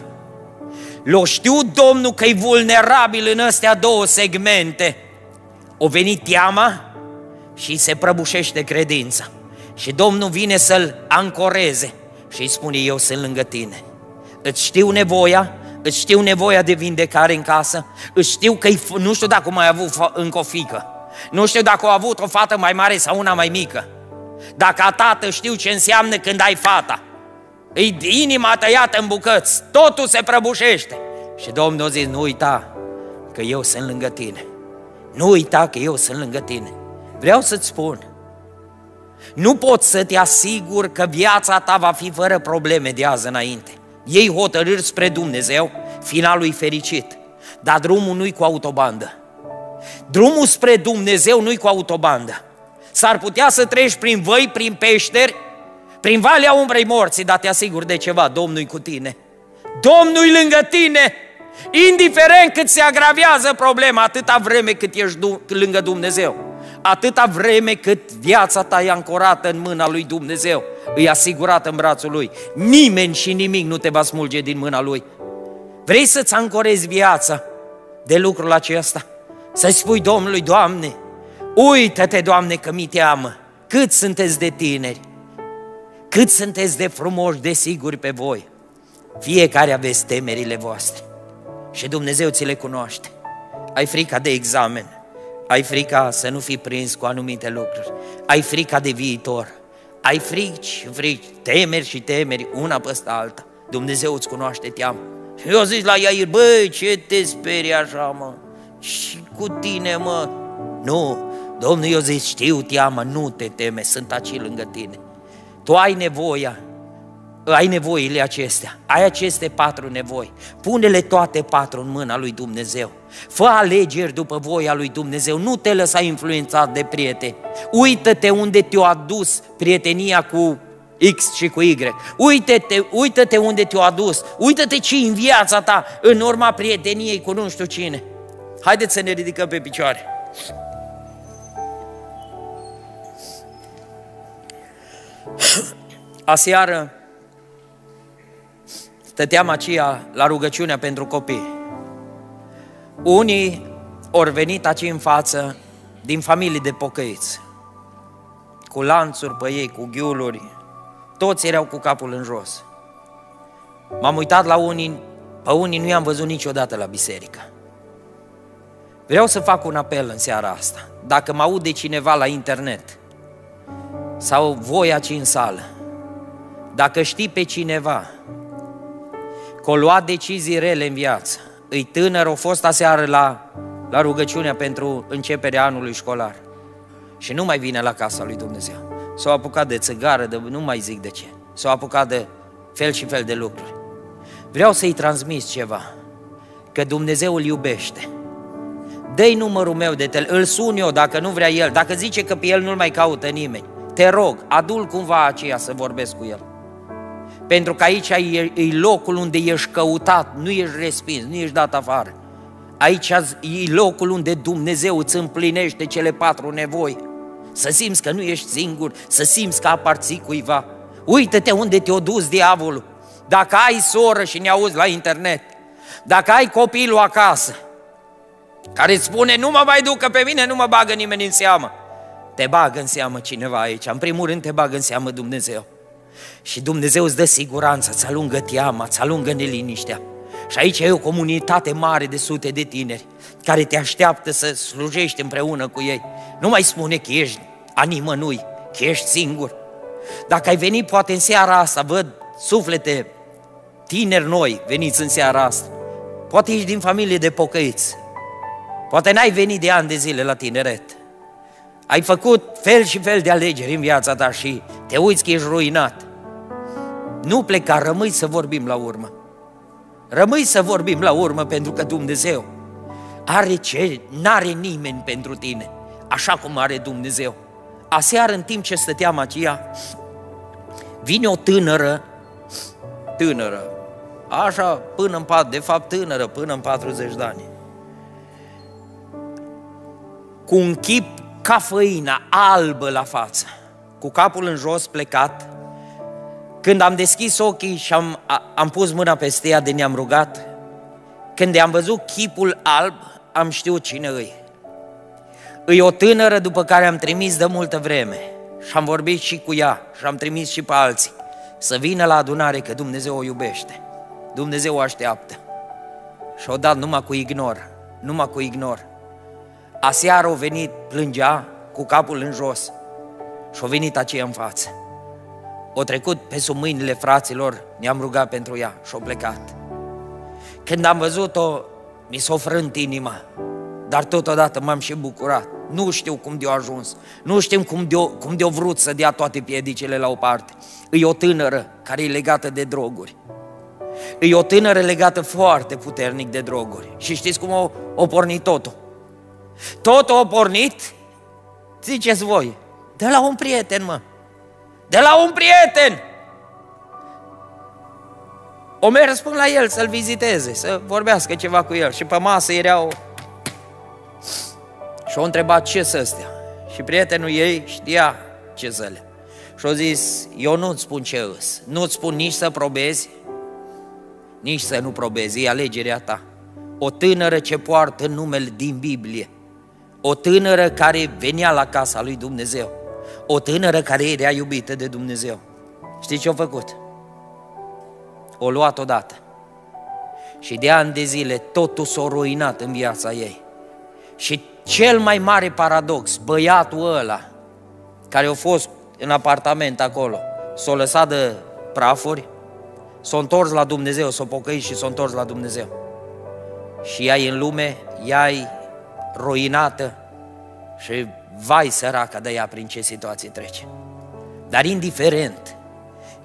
L-o știut Domnul că e vulnerabil în astea două segmente. O venit teama și se prăbușește credința. Și Domnul vine să-l ancoreze și îi spune, eu sunt lângă tine. Îți știu nevoia, îți știu nevoia de vindecare în casă, îți știu că nu știu dacă mai ai avut încă o fiică, nu știu dacă a avut o fată mai mare sau una mai mică. Dacă a tată știu ce înseamnă când ai fata. E inima tăiată în bucăți, totul se prăbușește. Și Domnul zice, nu uita că eu sunt lângă tine. Nu uita că eu sunt lângă tine. Vreau să-ți spun, nu pot să te asigur că viața ta va fi fără probleme de azi înainte. Iei hotărâri spre Dumnezeu, finalul e fericit. Dar drumul nu-i cu autobandă. Drumul spre Dumnezeu nu-i cu autobandă. S-ar putea să treci prin văi, prin peșteri, prin valea umbrei morții, dar te asigur de ceva, Domnul-i cu tine. Domnul-i lângă tine, indiferent cât se agravează problema, atâta vreme cât ești lângă Dumnezeu, atâta vreme cât viața ta e ancorată în mâna lui Dumnezeu, e asigurată în brațul Lui. Nimeni și nimic nu te va smulge din mâna Lui. Vrei să-ți ancorezi viața de lucrul acesta? Să-i spui Domnului, Doamne, uită-te, Doamne, că mi teamă. Cât sunteți de tineri, cât sunteți de frumoși, de siguri pe voi. Fiecare aveți temerile voastre și Dumnezeu ți le cunoaște. Ai frica de examen, ai frica să nu fii prins cu anumite lucruri, ai frica de viitor, ai frici, temeri și temeri, una peste alta. Dumnezeu îți cunoaște teamă. Și eu zic la Iair, băi, ce te sperii așa, mă? Și cu tine, mă? Nu, Domnul, eu zic, știu teamă, nu te teme, sunt aici lângă tine. Tu ai nevoia ai nevoile acestea, ai aceste 4 nevoi, pune-le toate 4 în mâna lui Dumnezeu. Fă alegeri după voia lui Dumnezeu, nu te lăsa influențat de prieteni. Uită-te unde te-a adus prietenia cu X și cu Y. Uită-te unde te-a adus, uită-te ce în viața ta în urma prieteniei cu nu știu cine. Haideți să ne ridicăm pe picioare. Aseară stăteam aceea la rugăciunea pentru copii. Unii au venit aici în față din familii de pocăiți, cu lanțuri pe ei, cu ghiuluri, toți erau cu capul în jos. M-am uitat la unii, pe unii nu i-am văzut niciodată la biserică. Vreau să fac un apel în seara asta. Dacă mă aude cineva la internet sau voi aici în sală, dacă știi pe cineva că o luat decizii rele în viață, îi tânăr, a fost aseară la rugăciunea pentru începerea anului școlar și nu mai vine la casa lui Dumnezeu. S-a apucat de țigară, nu mai zic de ce, s-a apucat de fel și fel de lucruri. Vreau să-i transmis ceva, că Dumnezeu îl iubește. Dă-i numărul meu de telefon, îl sun eu dacă nu vrea el, dacă zice că pe el nu-l mai caută nimeni. Te rog, adu-l cumva aceea să vorbesc cu el. Pentru că aici e locul unde ești căutat, nu ești respins, nu ești dat afară. Aici e locul unde Dumnezeu îți împlinește cele 4 nevoi. Să simți că nu ești singur, să simți că aparții cuiva. Uită-te unde te-a dus diavolul. Dacă ai soră și ne auzi la internet, dacă ai copilul acasă, care îți spune, nu mă mai duc, că pe mine nu mă bagă nimeni în seamă. Te bagă în seamă cineva aici, în primul rând te bagă în seamă Dumnezeu. Și Dumnezeu îți dă siguranță, îți alungă teama, îți alungă neliniștea. Și aici e o comunitate mare de sute de tineri care te așteaptă să slujești împreună cu ei. Nu mai spune că ești a nimănui, că ești singur. Dacă ai venit poate în seara asta, văd suflete tineri noi veniți în seara asta, poate ești din familie de pocăiți, poate n-ai venit de ani de zile la tineret, ai făcut fel și fel de alegeri în viața ta și te uiți că ești ruinat. Nu pleca, rămâi să vorbim la urmă. Rămâi să vorbim la urmă, pentru că Dumnezeu are ce n-are nimeni pentru tine, așa cum are Dumnezeu. Aseară, în timp ce stăteam aceea, vine o tânără, așa până în pat, de fapt tânără, până în 40 de ani, cu un chip ca făina, albă la față, cu capul în jos, plecat. Când am deschis ochii și am pus mâna peste ea de ne-am rugat, când am văzut chipul alb, am știut cine îi. Îi o tânără după care am trimis de multă vreme și am vorbit și cu ea și am trimis și pe alții să vină la adunare, că Dumnezeu o iubește, Dumnezeu o așteaptă. Și o dat numai cu ignor. Aseară o venit, plângea cu capul în jos și o venit aceea în față. O trecut pe sub mâinile fraților, ne-am rugat pentru ea și o plecat. Când am văzut-o, mi s-a frânt inima, dar totodată m-am și bucurat. Nu știu cum de-o ajuns, nu știu cum de-o vrut să dea toate piedicile la o parte. E o tânără care e legată de droguri. E o tânără legată foarte puternic de droguri. Și știți cum o pornit totul? Totul a pornit, ziceți voi, de la un prieten, mă. De la un prieten! O mers până la el să-l viziteze, să vorbească ceva cu el. Și pe masă erau... Și o întrebat ce să astea. Și prietenul ei știa ce zăle. Și o zis, eu nu-ți spun ce îs, nu-ți spun nici să probezi, nici să nu probezi, e alegerea ta. O tânără ce poartă numele din Biblie, o tânără care venea la casa lui Dumnezeu, o tânără care era iubită de Dumnezeu. Știți ce a făcut? O luat odată și de ani de zile totul s-a ruinat în viața ei. Și cel mai mare paradox, băiatul ăla care a fost în apartament acolo, s-a lăsat de prafuri, s-a întors la Dumnezeu, s-a pocăit și s-a întors la Dumnezeu. Și ea e în lume, ea e ruinată și vai săraca de ea prin ce situație trece. Dar indiferent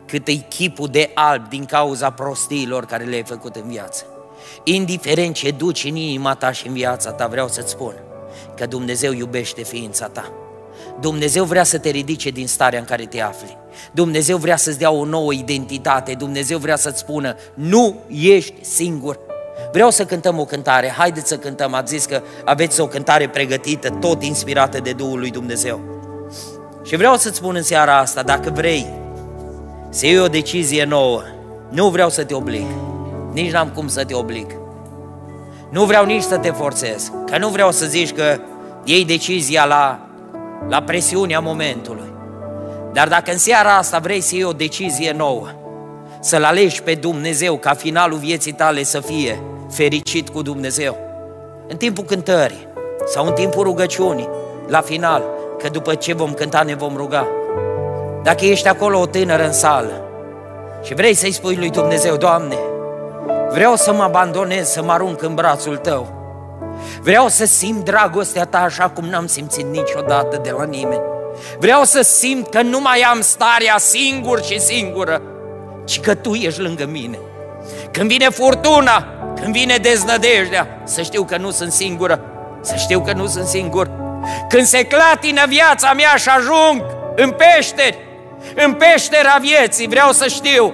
cât e chipul de alb din cauza prostiilor care le-ai făcut în viață. Indiferent ce duci în inima ta și în viața ta, vreau să-ți spun că Dumnezeu iubește ființa ta. Dumnezeu vrea să te ridice din starea în care te afli. Dumnezeu vrea să-ți dea o nouă identitate. Dumnezeu vrea să-ți spună, nu ești singur. Vreau să cântăm o cântare. Haideți să cântăm. Ați zis că aveți o cântare pregătită, tot inspirată de Duhul lui Dumnezeu. Și vreau să-ți spun în seara asta, dacă vrei să iei o decizie nouă, nu vreau să te oblig. Nici n-am cum să te oblig. Nu vreau nici să te forțez. Că nu vreau să zici că iei decizia la presiunea momentului. Dar dacă în seara asta vrei să iei o decizie nouă, să-L alegi pe Dumnezeu ca finalul vieții tale să fie fericit cu Dumnezeu, în timpul cântării sau în timpul rugăciunii, la final, că după ce vom cânta ne vom ruga. Dacă ești acolo o tânără în sală și vrei să-i spui lui Dumnezeu, Doamne, vreau să mă abandonez, să mă arunc în brațul Tău, vreau să simt dragostea Ta așa cum n-am simțit niciodată de la nimeni, vreau să simt că nu mai am starea singur și singură, ci că Tu ești lângă mine. Când vine furtuna, când vine deznădejdea, să știu că nu sunt singură, să știu că nu sunt singur. Când se clatină viața mea și ajung în peștera vieții, vreau să știu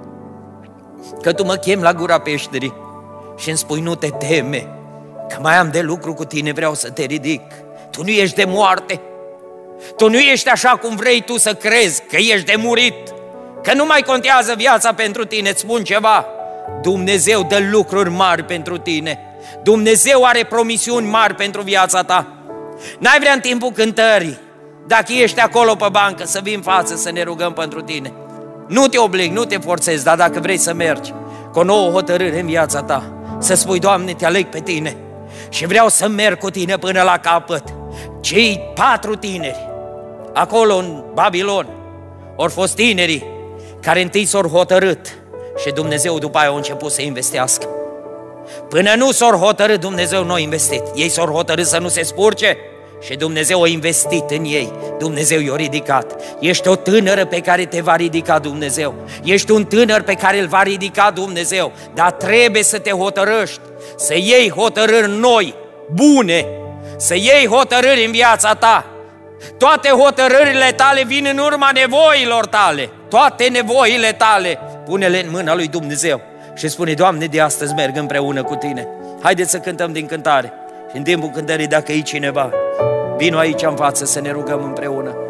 că Tu mă chem la gura peșterii și îmi spui, nu te teme, că mai am de lucru cu tine, vreau să te ridic. Tu nu ești de moarte, Tu nu ești așa cum vrei tu să crezi, că ești de murit, că nu mai contează viața pentru tine. Îți spun ceva, Dumnezeu dă lucruri mari pentru tine, Dumnezeu are promisiuni mari pentru viața ta. N-ai vrea în timpul cântării, dacă ești acolo pe bancă, să vii în față să ne rugăm pentru tine? Nu te oblig, nu te forțezi, dar dacă vrei să mergi cu o nouă hotărâre în viața ta, să spui, Doamne, te aleg pe tine și vreau să merg cu tine până la capăt. Cei 4 tineri acolo în Babilon au fost tinerii care întâi s-au hotărât și Dumnezeu după aia a început să investească. Până nu s-au hotărât, Dumnezeu nu a investit. Ei s-au hotărât să nu se spurce și Dumnezeu a investit în ei. Dumnezeu i-a ridicat. Ești o tânără pe care te va ridica Dumnezeu. Ești un tânăr pe care îl va ridica Dumnezeu. Dar trebuie să te hotărăști, să iei hotărâri noi, bune, să iei hotărâri în viața ta. Toate hotărârile tale vin în urma nevoilor tale. Toate nevoile tale pune-le în mâna lui Dumnezeu și spune, Doamne, de astăzi merg împreună cu Tine. Haideți să cântăm din cântare. Și în timpul cântării, dacă e cineva, vino aici în față să ne rugăm împreună.